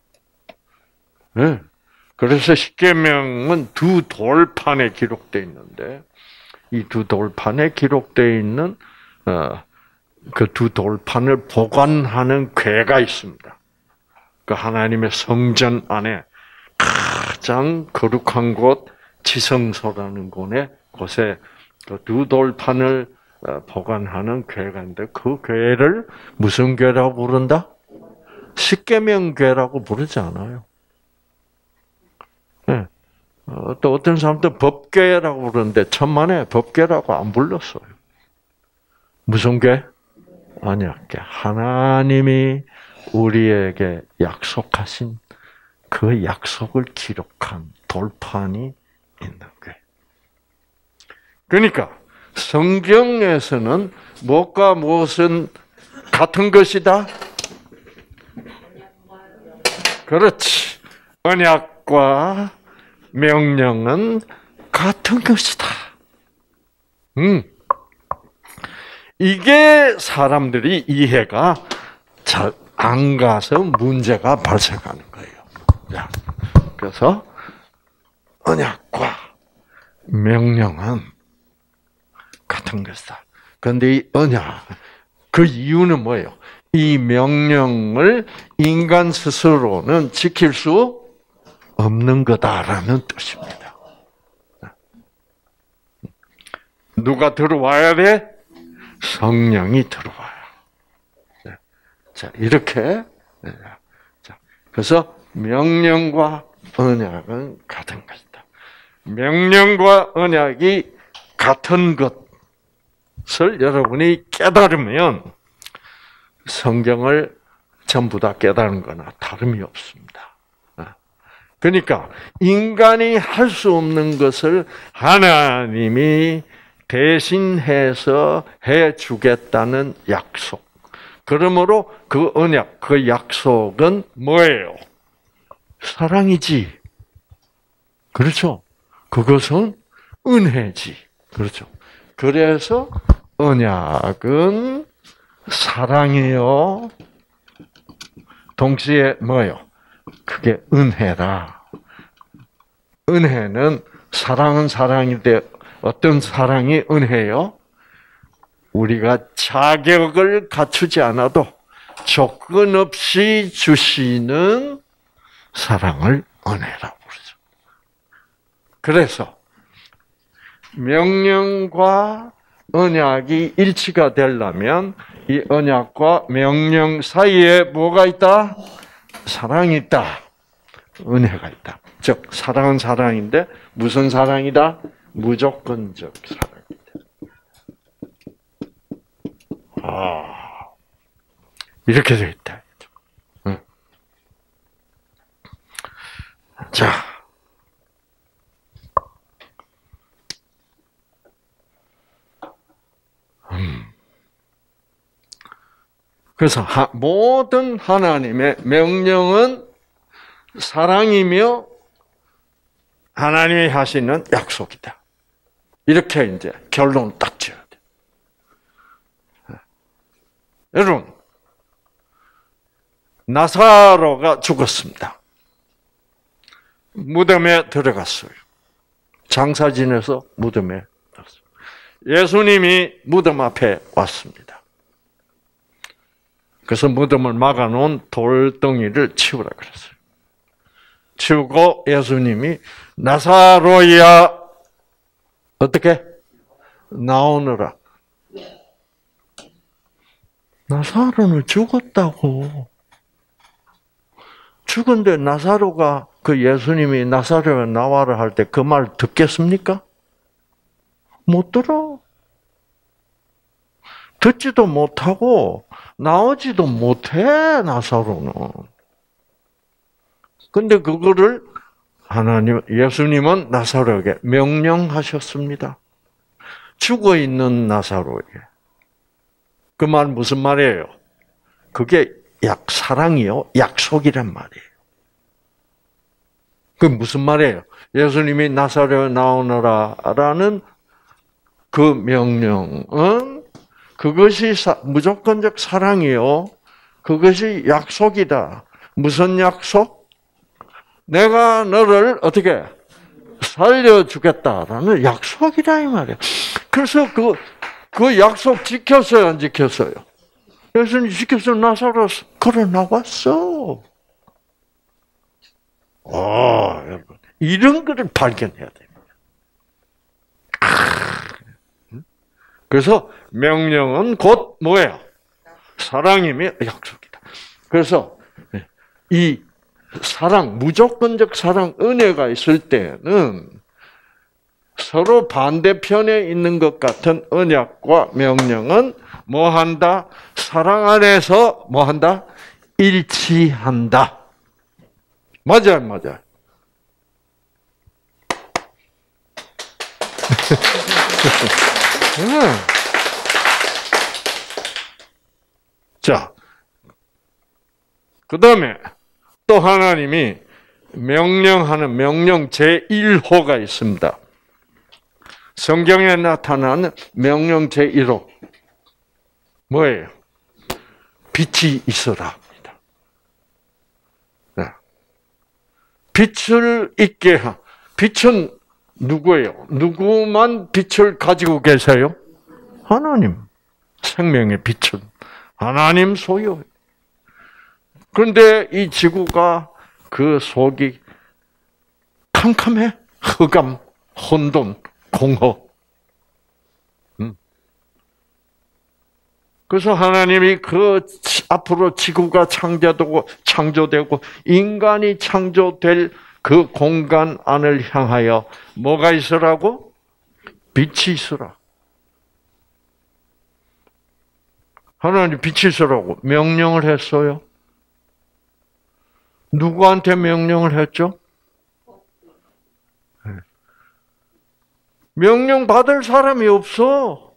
네. 그래서 십계명은 두 돌판에 기록되어 있는데 이 두 돌판에 기록되어 있는 어, 그 두 돌판을 보관하는 궤가 있습니다. 그 하나님의 성전 안에 가장 거룩한 곳 지성소라는 곳에 곳에 그 두 돌판을 보관하는 궤가 있는데 그 궤를 무슨 궤라고 부른다? 십계명 궤라고 부르지 않아요. 네. 또 어떤 사람들은 법궤라고 부르는데 천만에 법궤라고 안 불렀어요. 무슨 궤? 언약궤. 하나님이 우리에게 약속하신 그 약속을 기록한 돌판이 있는 궤. 그러니까 성경에서는 무엇과 무엇은 같은 것이다? 그렇지. 언약과 명령은 같은 것이다. 음. 이게 사람들이 이해가 잘 안 가서 문제가 발생하는 거예요. 그래서 언약과 명령은 같은 것이다. 그런데 이 언약, 그 이유는 뭐예요? 이 명령을 인간 스스로는 지킬 수 없는 거다라는 뜻입니다. 누가 들어와야 돼? 성령이 들어와요. 자, 이렇게. 자, 그래서 명령과 언약은 같은 것이다. 명령과 언약이 같은 것을 여러분이 깨달으면 성경을 전부 다 깨달은 거나 다름이 없습니다. 그러니까 인간이 할 수 없는 것을 하나님이 대신해서 해주겠다는 약속. 그러므로 그 언약, 그 약속은 뭐예요? 사랑이지. 그렇죠? 그것은 은혜지. 그렇죠? 그래서 언약은 사랑이요. 동시에 뭐예요? 그게 은혜라. 은혜는 사랑은 사랑인데 어떤 사랑이 은혜요? 우리가 자격을 갖추지 않아도 조건 없이 주시는 사랑을 은혜라고 부르죠. 그래서 명령과 언약이 일치가 되려면 이 언약과 명령 사이에 뭐가 있다? 사랑이 있다. 은혜가 있다. 즉 사랑은 사랑인데 무슨 사랑이다? 무조건적 사랑이다. 아, 이렇게 되어 있다. 응. 자, 음. 그래서 하, 모든 하나님의 명령은 사랑이며 하나님이 하시는 약속이다. 이렇게 이제 결론을 딱 지어야 돼. 여러분, 나사로가 죽었습니다. 무덤에 들어갔어요. 장사 지내서 무덤에 들어갔어요. 예수님이 무덤 앞에 왔습니다. 그래서 무덤을 막아놓은 돌덩이를 치우라 그랬어요. 치우고 예수님이 나사로야 어떻게 나오느라. 나사로는 죽었다고. 죽은데 나사로가 그 예수님이 나사로야 나와라 할 때 그 말 듣겠습니까? 못 들어. 듣지도 못하고 나오지도 못해 나사로는. 근데 그거를 하나님 예수님은 나사로에게 명령하셨습니다. 죽어 있는 나사로에게. 그 말 무슨 말이에요? 그게 약 사랑이요, 약속이란 말이에요. 그 무슨 말이에요? 예수님이 나사로에 나오너라라는 그 명령은 그것이 사, 무조건적 사랑이요. 그것이 약속이다. 무슨 약속? 내가 너를 어떻게 살려주겠다라는 약속이다 이 말이야. 그래서 그, 그 약속 지켰어요, 안 지켰어요? 예수님 지켜서 나사로 걸어 나왔어. 아, 여러분 이런 거를 발견해야 됩니다. 그래서 명령은 곧 뭐예요? 사랑이며 약속이다. 그래서 이 사랑, 무조건적 사랑, 은혜가 있을 때는 서로 반대편에 있는 것 같은 언약과 명령은 뭐 한다? 사랑 안에서 뭐 한다? 일치한다. 맞아요, 맞아요. 자, 그 다음에 또 하나님이 명령하는 명령 제일 호가 있습니다. 성경에 나타나는 명령 제일 호. 뭐예요? 빛이 있어라. 빛을 있게 하. 빛은 누구예요? 누구만 빛을 가지고 계세요? 하나님. 생명의 빛은 하나님 소유. 그런데 이 지구가 그 속이 캄캄해. 흑암, 혼돈, 공허. 그래서 하나님이 그 앞으로 지구가 창조되고 창조되고 인간이 창조될 그 공간 안을 향하여 뭐가 있으라고? 빛이 있으라. 하나님 빛이 있으라고 명령을 했어요. 누구한테 명령을 했죠? 명령 받을 사람이 없어.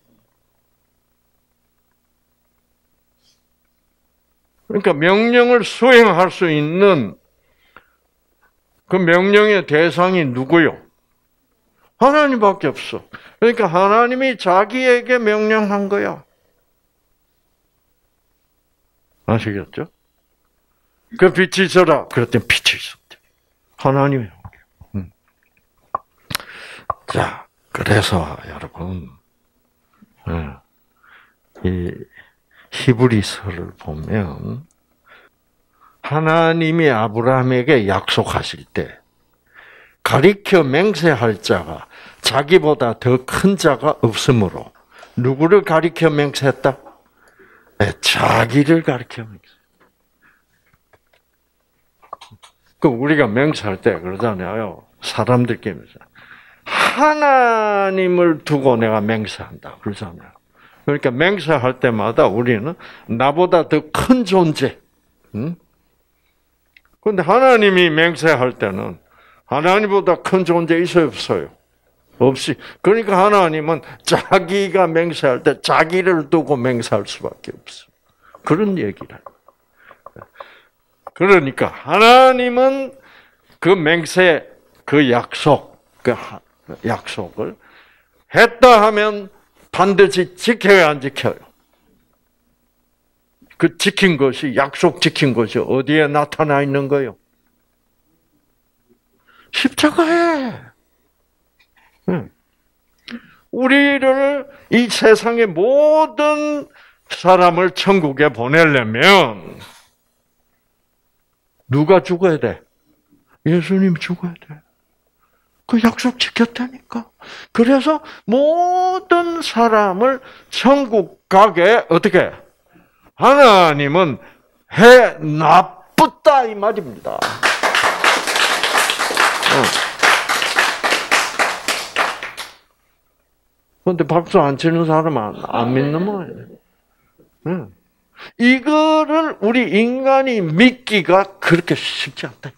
그러니까 명령을 수행할 수 있는 그 명령의 대상이 누구요? 하나님밖에 없어. 그러니까 하나님이 자기에게 명령한 거야. 아시겠죠? 그 빛이 있어라. 그랬더니 빛이 있었대. 하나님이. 음. 자, 그래서 여러분, 이 히브리서를 보면 하나님이 아브라함에게 약속하실 때 가리켜 맹세할 자가 자기보다 더 큰 자가 없으므로 누구를 가리켜 맹세했다? 네, 자기를 가리켜 맹세. 그 우리가 맹세할 때 그러잖아요. 사람들끼리 하나님을 두고 내가 맹세한다 그러잖아요. 그러니까 맹세할 때마다 우리는 나보다 더 큰 존재. 응? 그런데 하나님이 맹세할 때는 하나님보다 큰 존재 있어요, 없어요? 없이. 그러니까 하나님은 자기가 맹세할 때 자기를 두고 맹세할 수밖에 없어. 그런 얘기라. 그러니까 하나님은 그 맹세, 그 약속, 그 약속을 했다 하면 반드시 지켜야 안 지켜요. 그 지킨 것이, 약속 지킨 것이 어디에 나타나 있는 거예요? 십자가에. 우리를 이 세상의 모든 사람을 천국에 보내려면 누가 죽어야 돼? 예수님 죽어야 돼. 그 약속 지켰다니까. 그래서 모든 사람을 천국 가게 어떻게? 하나님은 해 놔뒀다 이 말입니다. 어. 그런데 박수 안 치는 사람은 안 믿는 모양이에요. 응. 이거를 우리 인간이 믿기가 그렇게 쉽지 않다.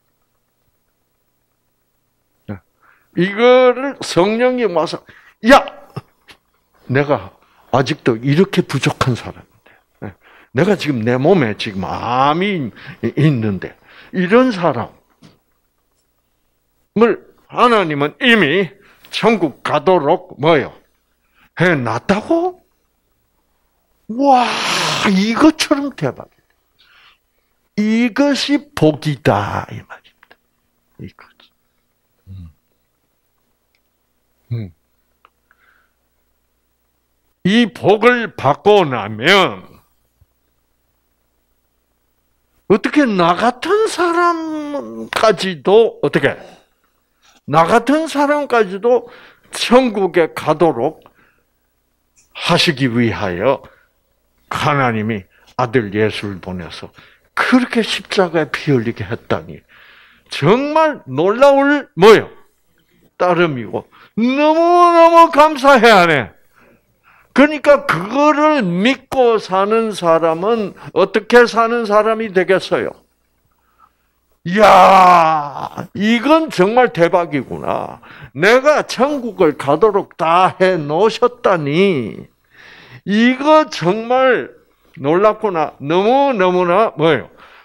이거를 성령이 와서, 야! 내가 아직도 이렇게 부족한 사람인데, 내가 지금 내 몸에 지금 암이 있는데, 이런 사람을 하나님은 이미 천국 가도록 뭐요? 해놨다고? 와, 이것처럼 대박이다. 이것이 복이다, 이 말입니다. 이거지. 음. 음. 이 복을 받고 나면, 어떻게 나 같은 사람까지도, 어떻게? 나 같은 사람까지도 천국에 가도록 하시기 위하여 하나님이 아들 예수를 보내서 그렇게 십자가에 피 흘리게 했다니 정말 놀라울 뭐요? 따름이고 너무너무 감사해야 하네. 그러니까 그거를 믿고 사는 사람은 어떻게 사는 사람이 되겠어요? 이야, 이건 정말 대박이구나. 내가 천국을 가도록 다 해 놓으셨다니, 이거 정말 놀랍구나. 너무너무나 뭐예요?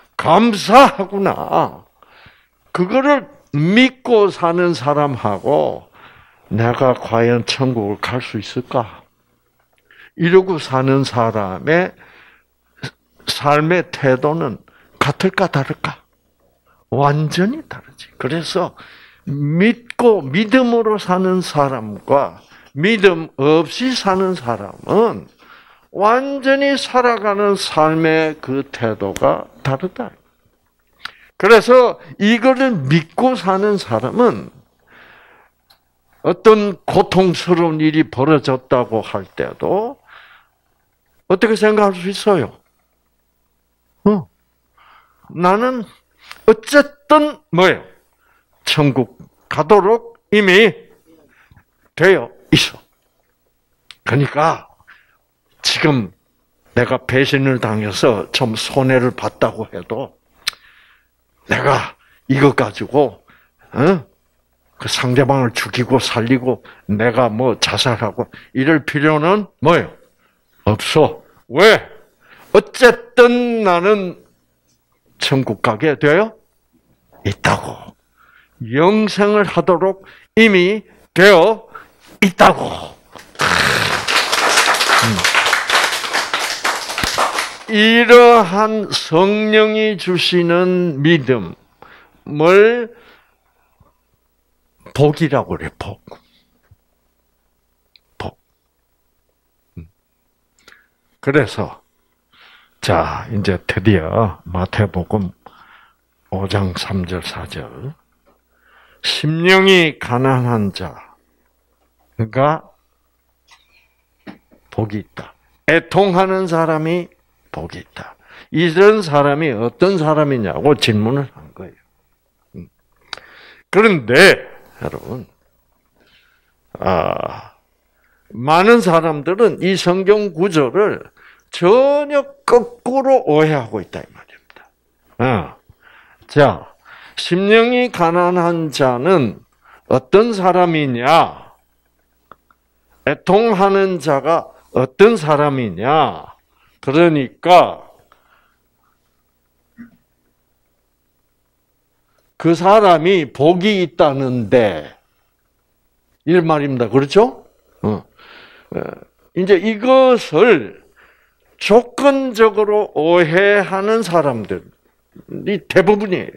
감사하구나. 그거를 믿고 사는 사람하고 내가 과연 천국을 갈 수 있을까? 이러고 사는 사람의 삶의 태도는 같을까 다를까? 완전히 다르지. 그래서 믿고 믿음으로 사는 사람과 믿음 없이 사는 사람은 완전히 살아가는 삶의 그 태도가 다르다. 그래서 이거를 믿고 사는 사람은 어떤 고통스러운 일이 벌어졌다고 할 때도 어떻게 생각할 수 있어요? 어. 나는 어쨌든 뭐예요? 천국 가도록 이미 되어 있어. 그러니까 지금 내가 배신을 당해서 좀 손해를 봤다고 해도 내가 이거 가지고 어? 그 상대방을 죽이고 살리고 내가 뭐 자살하고 이럴 필요는 뭐예요? 없어. 왜? 어쨌든 나는 천국 가게 되어 있다고. 영생을 하도록 이미 되어 있다고. 이러한 성령이 주시는 믿음을 복이라고 그래, 복. 복. 그래서, 자, 이제 드디어 마태복음 오 장 삼 절 사 절. 심령이 가난한 자가 복이 있다. 애통하는 사람이 복이 있다. 이런 사람이 어떤 사람이냐고 질문을 한 거예요. 그런데 여러분, 아, 많은 사람들은 이 성경 구절을 전혀 거꾸로 오해하고 있다 이 말입니다. 아, 자, 심령이 가난한 자는 어떤 사람이냐? 애통하는 자가 어떤 사람이냐? 그러니까 그 사람이 복이 있다는데 이 말입니다. 그렇죠? 어. 이제 이것을 조건적으로 오해하는 사람들이 대부분이에요.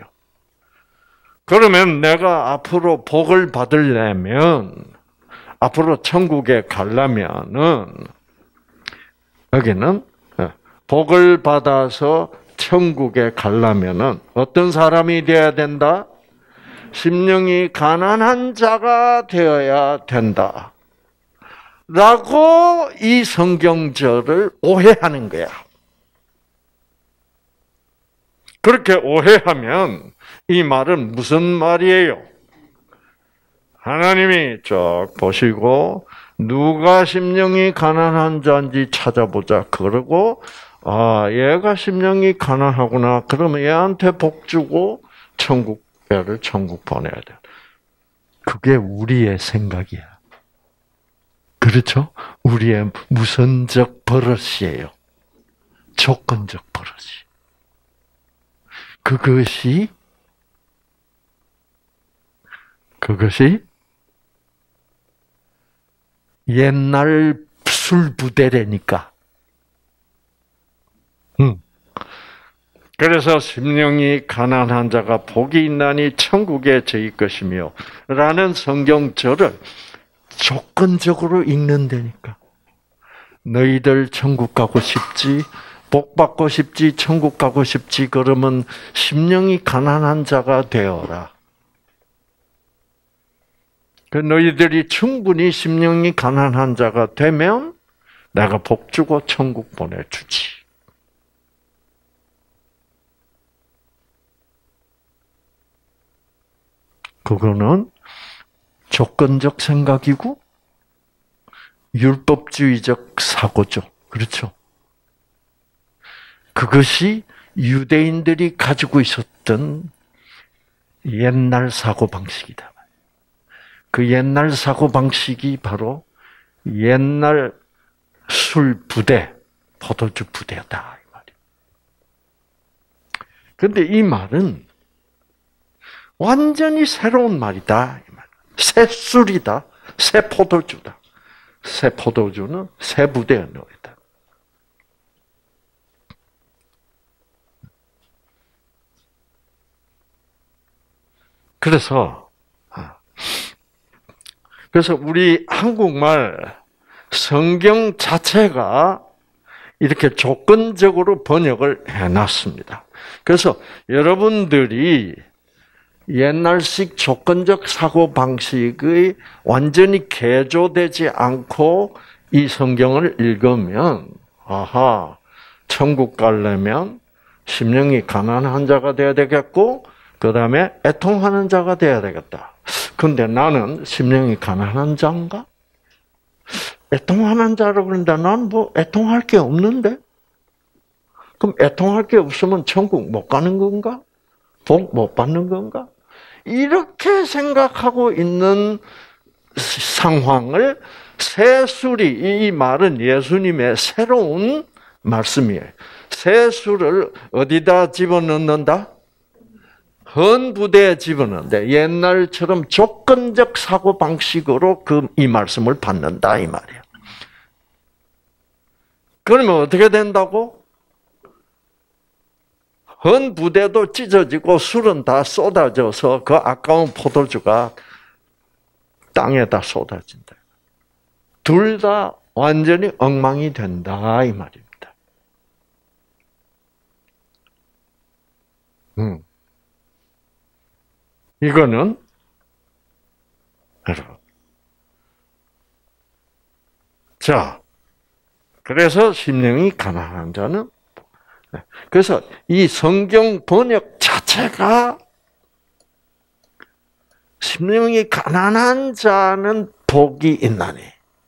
그러면 내가 앞으로 복을 받으려면, 앞으로 천국에 가려면은, 여기는 복을 받아서 천국에 가려면은 어떤 사람이 되어야 된다? 심령이 가난한 자가 되어야 된다. 라고 이 성경절을 오해하는 거야. 그렇게 오해하면 이 말은 무슨 말이에요? 하나님이 쭉 보시고 누가 심령이 가난한 자인지 찾아보자. 그러고 아, 얘가 심령이 가난하구나. 그러면 얘한테 복 주고 천국 애를 천국 보내야 돼. 그게 우리의 생각이야. 그렇죠? 우리의 무선적 버릇이에요. 조건적 버릇이. 그것이 그것이 옛날 술부대라니까. 음. 그래서 심령이 가난한 자가 복이 있나니 천국에 저희 것이며 라는 성경절을 조건적으로 읽는다니까. 너희들 천국 가고 싶지? 복 받고 싶지? 천국 가고 싶지? 그러면 심령이 가난한 자가 되어라. 그 너희들이 충분히 심령이 가난한 자가 되면 내가 복 주고 천국 보내주지. 그거는 조건적 생각이고 율법주의적 사고죠. 그렇죠? 그것이 유대인들이 가지고 있었던 옛날 사고방식이다. 그 옛날 사고방식이 바로 옛날 술 부대, 포도주 부대다. 이 말이에요. 그런데 이 말은 완전히 새로운 말이다. 이 말. 새 술이다. 새 포도주다. 새 포도주는 새 부대에 넣어야. 그래서 그래서 우리 한국말 성경 자체가 이렇게 조건적으로 번역을 해놨습니다. 그래서 여러분들이 옛날식 조건적 사고 방식의 완전히 개조되지 않고 이 성경을 읽으면 아하, 천국 가려면 심령이 가난한 자가 돼야 되겠고 그 다음에 애통하는 자가 돼야 되겠다. 근데 나는 심령이 가난한 자인가? 애통하는 자라고 그러는데 나는 뭐 애통할 게 없는데? 그럼 애통할 게 없으면 천국 못 가는 건가? 복 못 받는 건가? 이렇게 생각하고 있는 상황을 새술이, 이 말은 예수님의 새로운 말씀이에요. 새술을 어디다 집어넣는다? 헌부대에 집어넣는데 옛날처럼 조건적 사고 방식으로 그 이 말씀을 받는다 이 말이에요. 그러면 어떻게 된다고? 헌부대도 찢어지고 술은 다 쏟아져서 그 아까운 포도주가 땅에다 쏟아진다. 둘 다 완전히 엉망이 된다 이 말입니다. 음. 이거는 여러분, 자 그래서 심령이 가난한 자는, 그래서 이 성경 번역 자체가 심령이 가난한 자는 복이 있나니.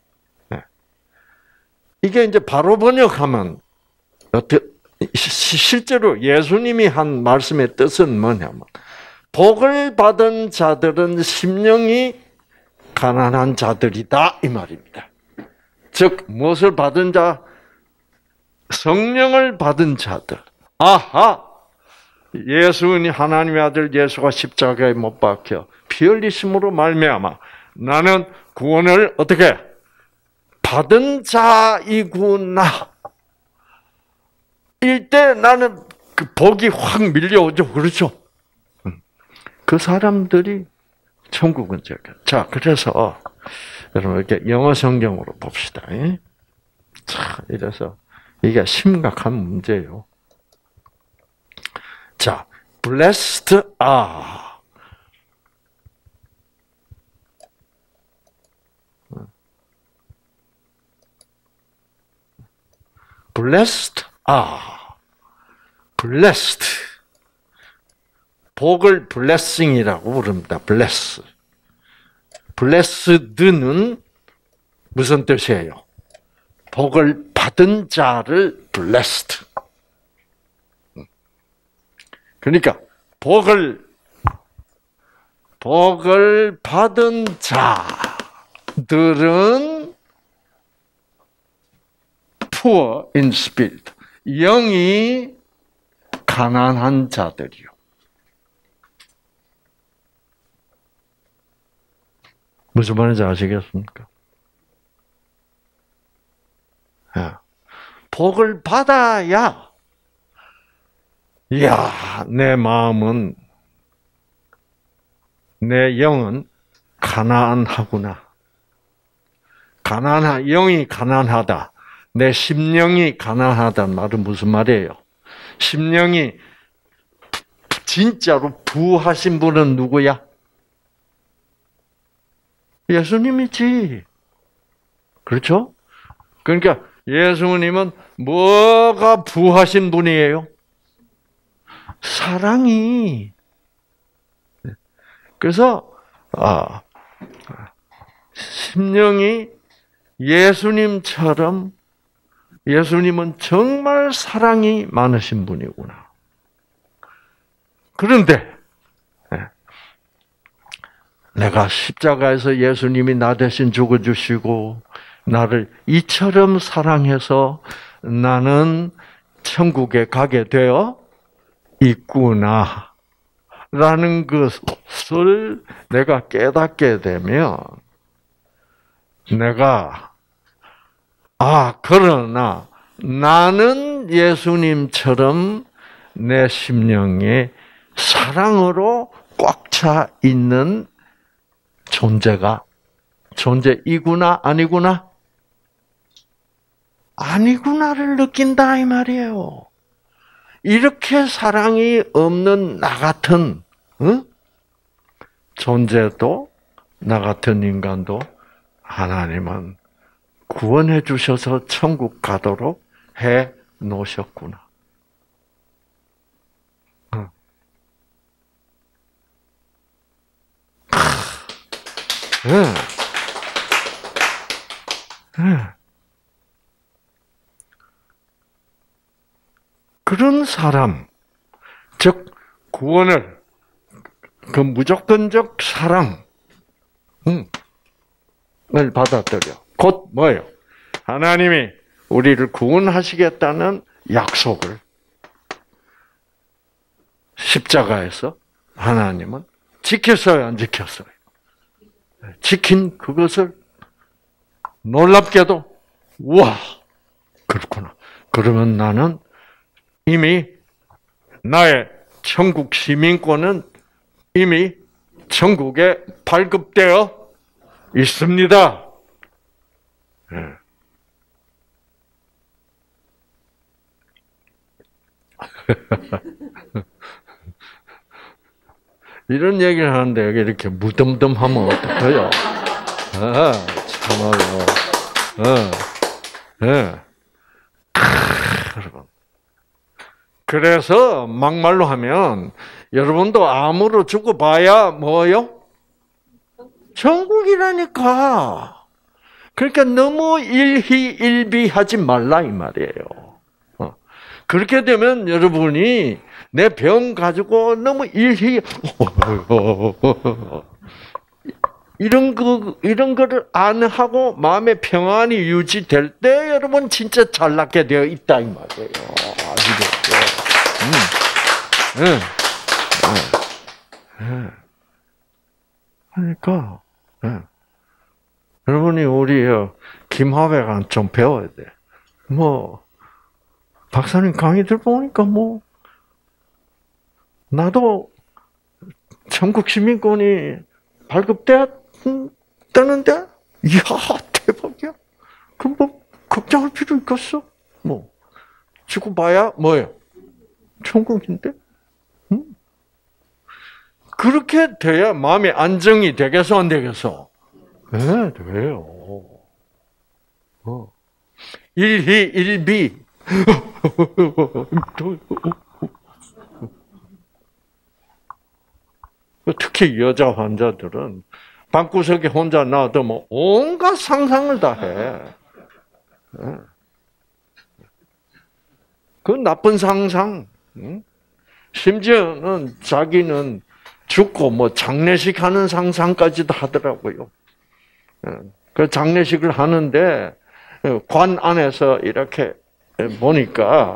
이게 이제 바로 번역하면 어떻게, 실제로 예수님이 한 말씀의 뜻은 뭐냐면, 복을 받은 자들은 심령이 가난한 자들이다 이 말입니다. 즉 무엇을 받은 자? 성령을 받은 자들. 아하! 예수님 하나님의 아들 예수가 십자가에 못 박혀 피 흘리심으로 말미암아 나는 구원을 어떻게 받은 자이구나. 이때 나는 그 복이 확 밀려오죠. 그렇죠? 그 사람들이 천국은 저기. 자, 그래서 여러분 이렇게 영어 성경으로 봅시다. 자, 이래서 이게 심각한 문제예요. 자, blessed are. blessed are. blessed. 복을 blessing이라고 부릅니다. bless. blessed는 무슨 뜻이에요? 복을 받은 자를 blessed. 그러니까 복을 복을 받은 자들은 poor in spirit. 영이 가난한 자들이요. 무슨 말인지 아시겠습니까? 복을 받아야, 이야, 내 마음은, 내 영은 가난하구나. 가난하, 영이 가난하다. 내 심령이 가난하다는 말은 무슨 말이에요? 심령이 진짜로 부하신 분은 누구야? 예수님이지. 그렇죠? 그러니까 예수님은 뭐가 부하신 분이에요? 사랑이. 그래서 아, 심령이 예수님처럼, 예수님은 정말 사랑이 많으신 분이구나. 그런데 내가 십자가에서 예수님이 나 대신 죽어주시고 나를 이처럼 사랑해서 나는 천국에 가게 되어 있구나 라는 것을 내가 깨닫게 되면, 내가 아 그러나 나는 예수님처럼 내 심령에 사랑으로 꽉 차 있는 존재가 존재이구나 아니구나? 아니구나를 느낀다 이 말이에요. 이렇게 사랑이 없는 나 같은 응? 존재도, 나 같은 인간도 하나님은 구원해 주셔서 천국 가도록 해 놓으셨구나. 응. 응. 응. 그런 사람, 즉 구원을, 그 무조건적 사랑을 받아들여. 곧 뭐예요? 하나님이 우리를 구원하시겠다는 약속을 십자가에서 하나님은 지켰어요, 안 지켰어요? 지킨 그것을 놀랍게도, 와, 그렇구나. 그러면 나는 이미 나의 천국 시민권은 이미 천국에 발급되어 있습니다. 네. 이런 얘기를 하는데 여기 이렇게 무덤덤하면 어떡해요? 아, 참아요. 아, 네. 그래서 막말로 하면 여러분도 암으로 죽어봐야 뭐요? 천국이라니까. 그러니까 너무 일희일비하지 말라 이 말이에요. 어. 그렇게 되면 여러분이 내 병 가지고 너무 일희 이런 거 이런 거를 안 하고 마음의 평안이 유지될 때 여러분 진짜 잘 낫게 되어 있다 이 말이에요. 아시겠죠? 음. 네. 네. 네. 그러니까 네. 여러분이 우리 김하배가 좀 배워야 돼. 뭐 박사님 강의들 보니까 뭐 나도 천국 시민권이 발급되었다는데, 이야 대박이야. 그럼 뭐 걱정할 필요 있겠어? 뭐 죽고 봐야 뭐예요? 천국인데. 응? 그렇게 돼야 마음이 안정이 되겠어 안 되겠어? 네, 돼요. 어. 일희일비. 특히 여자 환자들은 방구석에 혼자 놔도 뭐 온갖 상상을 다 해. 그 나쁜 상상. 심지어는 자기는 죽고 뭐 장례식 하는 상상까지도 하더라고요. 그 장례식을 하는데 관 안에서 이렇게 보니까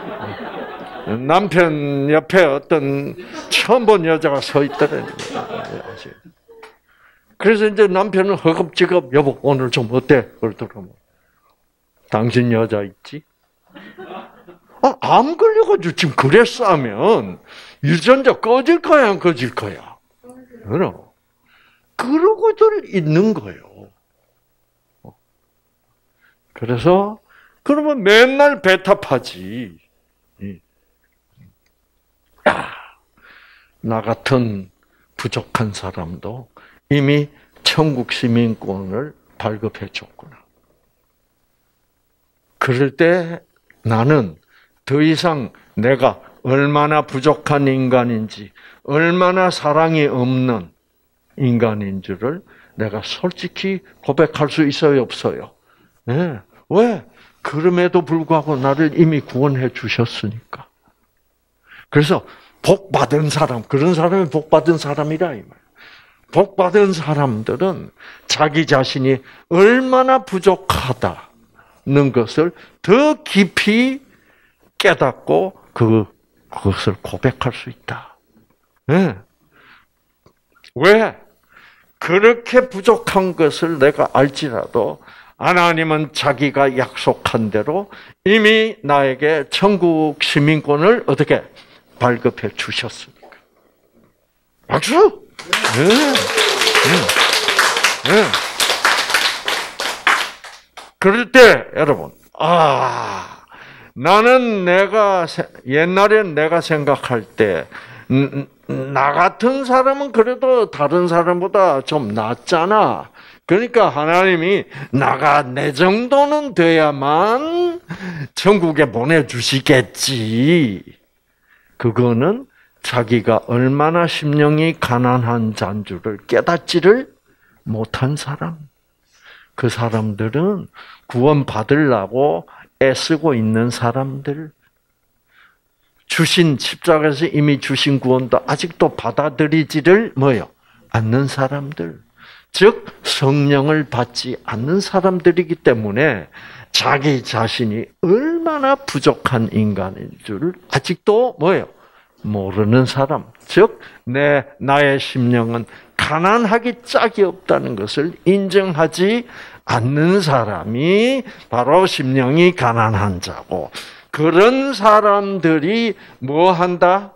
남편 옆에 어떤 처음 본 여자가 서 있더라고요. 그래서 이제 남편은 허겁지겁 여보 오늘 좀 어때? 그러더라고. 당신 여자 있지? 아, 암 걸려가지고 지금 그랬어 하면 유전자 꺼질 거야 안 꺼질 거야? 그럼 그러고들 있는 거예요. 그래서 그러면 맨날 배탑하지. 야, 나 같은 부족한 사람도 이미 천국 시민권을 발급해 줬구나. 그럴 때 나는 더 이상 내가 얼마나 부족한 인간인지, 얼마나 사랑이 없는 인간인 줄을 내가 솔직히 고백할 수 있어요, 없어요? 네. 왜? 그럼에도 불구하고 나를 이미 구원해 주셨으니까. 그래서 복 받은 사람, 그런 사람이 복 받은 사람이라 이 말. 복 받은 사람들은 자기 자신이 얼마나 부족하다는 것을 더 깊이 깨닫고 그 그것을 고백할 수 있다. 네. 왜? 그렇게 부족한 것을 내가 알지라도 하나님은 자기가 약속한 대로 이미 나에게 천국 시민권을 어떻게 발급해 주셨습니까? 박수! 네. 네. 네. 그럴 때 여러분, 아, 나는 내가 옛날엔 내가 생각할 때 나 같은 사람은 그래도 다른 사람보다 좀 낫잖아. 그러니까 하나님이 나가 내 정도는 돼야만 천국에 보내주시겠지. 그거는 자기가 얼마나 심령이 가난한 자인 줄을 깨닫지를 못한 사람. 그 사람들은 구원 받으려고 애쓰고 있는 사람들. 주신 십자가에서 이미 주신 구원도 아직도 받아들이지를 뭐요? 않는 사람들. 즉 성령을 받지 않는 사람들이기 때문에 자기 자신이 얼마나 부족한 인간인 줄을 아직도 뭐예요? 모르는 사람. 즉 내 나의 심령은 가난하기 짝이 없다는 것을 인정하지 않는 사람이 바로 심령이 가난한 자고, 그런 사람들이 뭐 한다?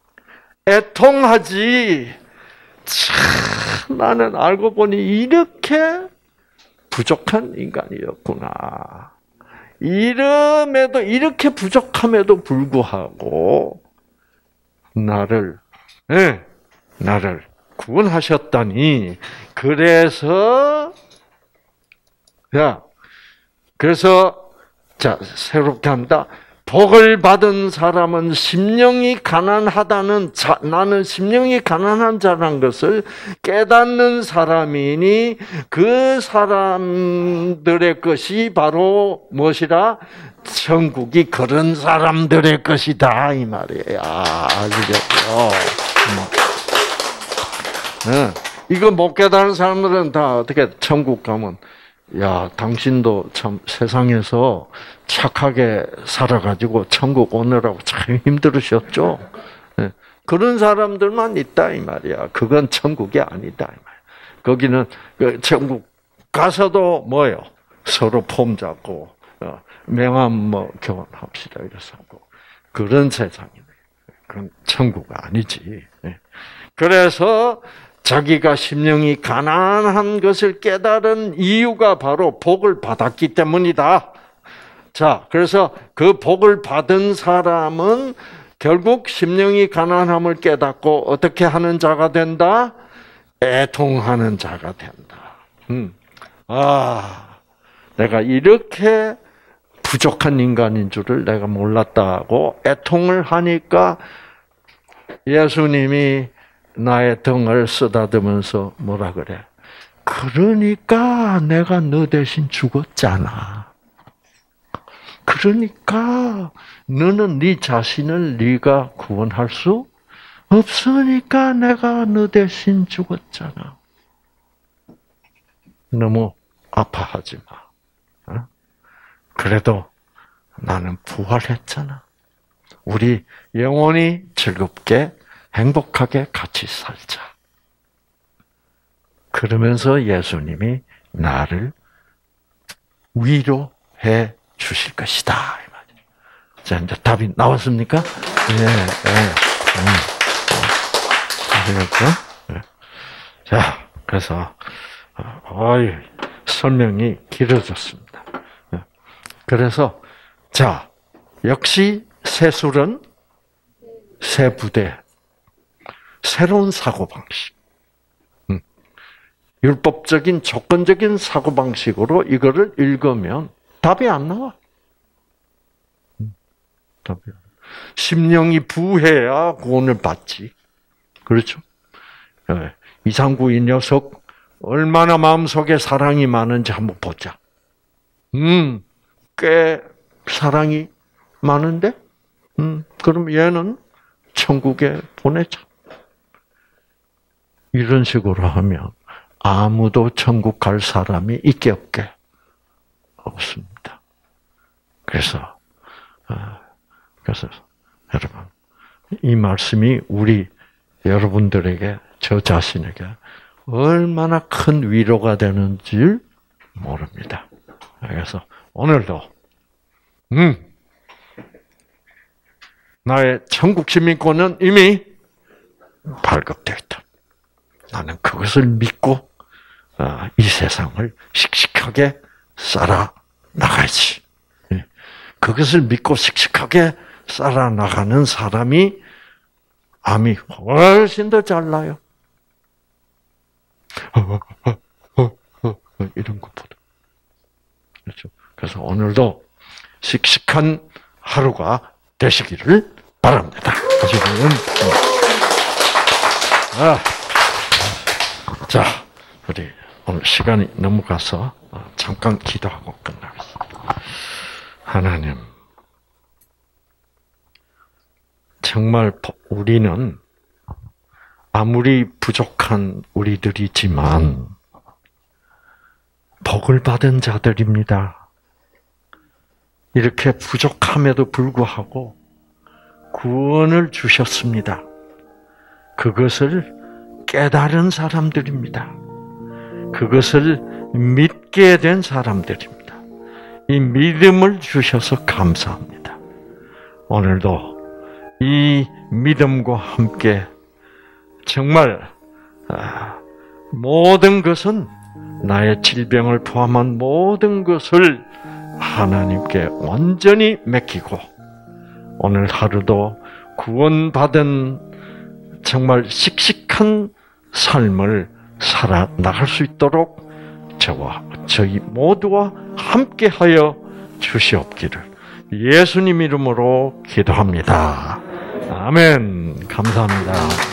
애통하지. 참, 나는 알고 보니 이렇게 부족한 인간이었구나. 이름에도 이렇게 부족함에도 불구하고 나를, 네, 나를 구원하셨다니. 그래서 야, 그래서 자 새롭게 합니다. 복을 받은 사람은 심령이 가난하다는 자, 나는 심령이 가난한 자라는 것을 깨닫는 사람이니 그 사람들의 것이 바로 무엇이라? 천국이 그런 사람들의 것이다 이 말이에요. 아시겠죠? 네. 이거 못 깨달은 사람들은 다 어떻게 천국 가면 야, 당신도 참 세상에서 착하게 살아가지고 천국 오느라고 참 힘들으셨죠? 네. 그런 사람들만 있다, 이 말이야. 그건 천국이 아니다, 이 말이야. 거기는, 그 천국 가서도 뭐예요? 서로 폼 잡고, 어, 명함 뭐 교환합시다, 이래서 하고. 그런 세상이네. 그건 천국 아니지. 네. 그래서, 자기가 심령이 가난한 것을 깨달은 이유가 바로 복을 받았기 때문이다. 자, 그래서 그 복을 받은 사람은 결국 심령이 가난함을 깨닫고 어떻게 하는 자가 된다? 애통하는 자가 된다. 음. 아, 내가 이렇게 부족한 인간인 줄을 내가 몰랐다고 애통을 하니까 예수님이 나의 등을 쓰다듬으면서 뭐라 그래? 그러니까 내가 너 대신 죽었잖아. 그러니까 너는 네 자신을 네가 구원할 수 없으니까 내가 너 대신 죽었잖아. 너무 아파하지 마. 어? 그래도 나는 부활했잖아. 우리 영원히 즐겁게 행복하게 같이 살자. 그러면서 예수님이 나를 위로해 주실 것이다. 자, 이제 답이 나왔습니까? 예, 예. 음. 아시겠죠? 예. 자, 그래서, 어이, 설명이 길어졌습니다. 예. 그래서, 자, 역시 세술은 새 부대. 새로운 사고방식. 음. 율법적인 조건적인 사고방식으로 이거를 읽으면 답이 안 나와. 음. 답이 안 나와. 심령이 부해야 구원을 받지. 그렇죠? 네. 이상구 이 녀석 얼마나 마음속에 사랑이 많은지 한번 보자. 음, 꽤 사랑이 많은데? 음, 그럼 얘는 천국에 보내자. 이런 식으로 하면 아무도 천국 갈 사람이 있게 없게 없습니다. 그래서 그래서 여러분 이 말씀이 우리 여러분들에게 저 자신에게 얼마나 큰 위로가 되는지 모릅니다. 그래서 오늘도 음 나의 천국 시민권은 이미 발급되어 있다. 나는 그것을 믿고 이 세상을 씩씩하게 살아 나가야지. 그것을 믿고 씩씩하게 살아 나가는 사람이 암이 훨씬 더 잘 나요. 이런 것보다. 그렇죠. 그래서 오늘도 씩씩한 하루가 되시기를 바랍니다. 지금 아. 자, 우리 오늘 시간이 넘어가서 잠깐 기도하고 끝나겠습니다. 하나님, 정말 우리는 아무리 부족한 우리들이지만 복을 받은 자들입니다. 이렇게 부족함에도 불구하고 구원을 주셨습니다. 그것을 깨달은 사람들입니다. 그것을 믿게 된 사람들입니다. 이 믿음을 주셔서 감사합니다. 오늘도 이 믿음과 함께 정말 모든 것은 나의 질병을 포함한 모든 것을 하나님께 완전히 맡기고 오늘 하루도 구원받은 정말 씩씩한 삶을 살아나갈 수 있도록 저와 저희 모두와 함께하여 주시옵기를 예수님 이름으로 기도합니다. 아멘. 감사합니다.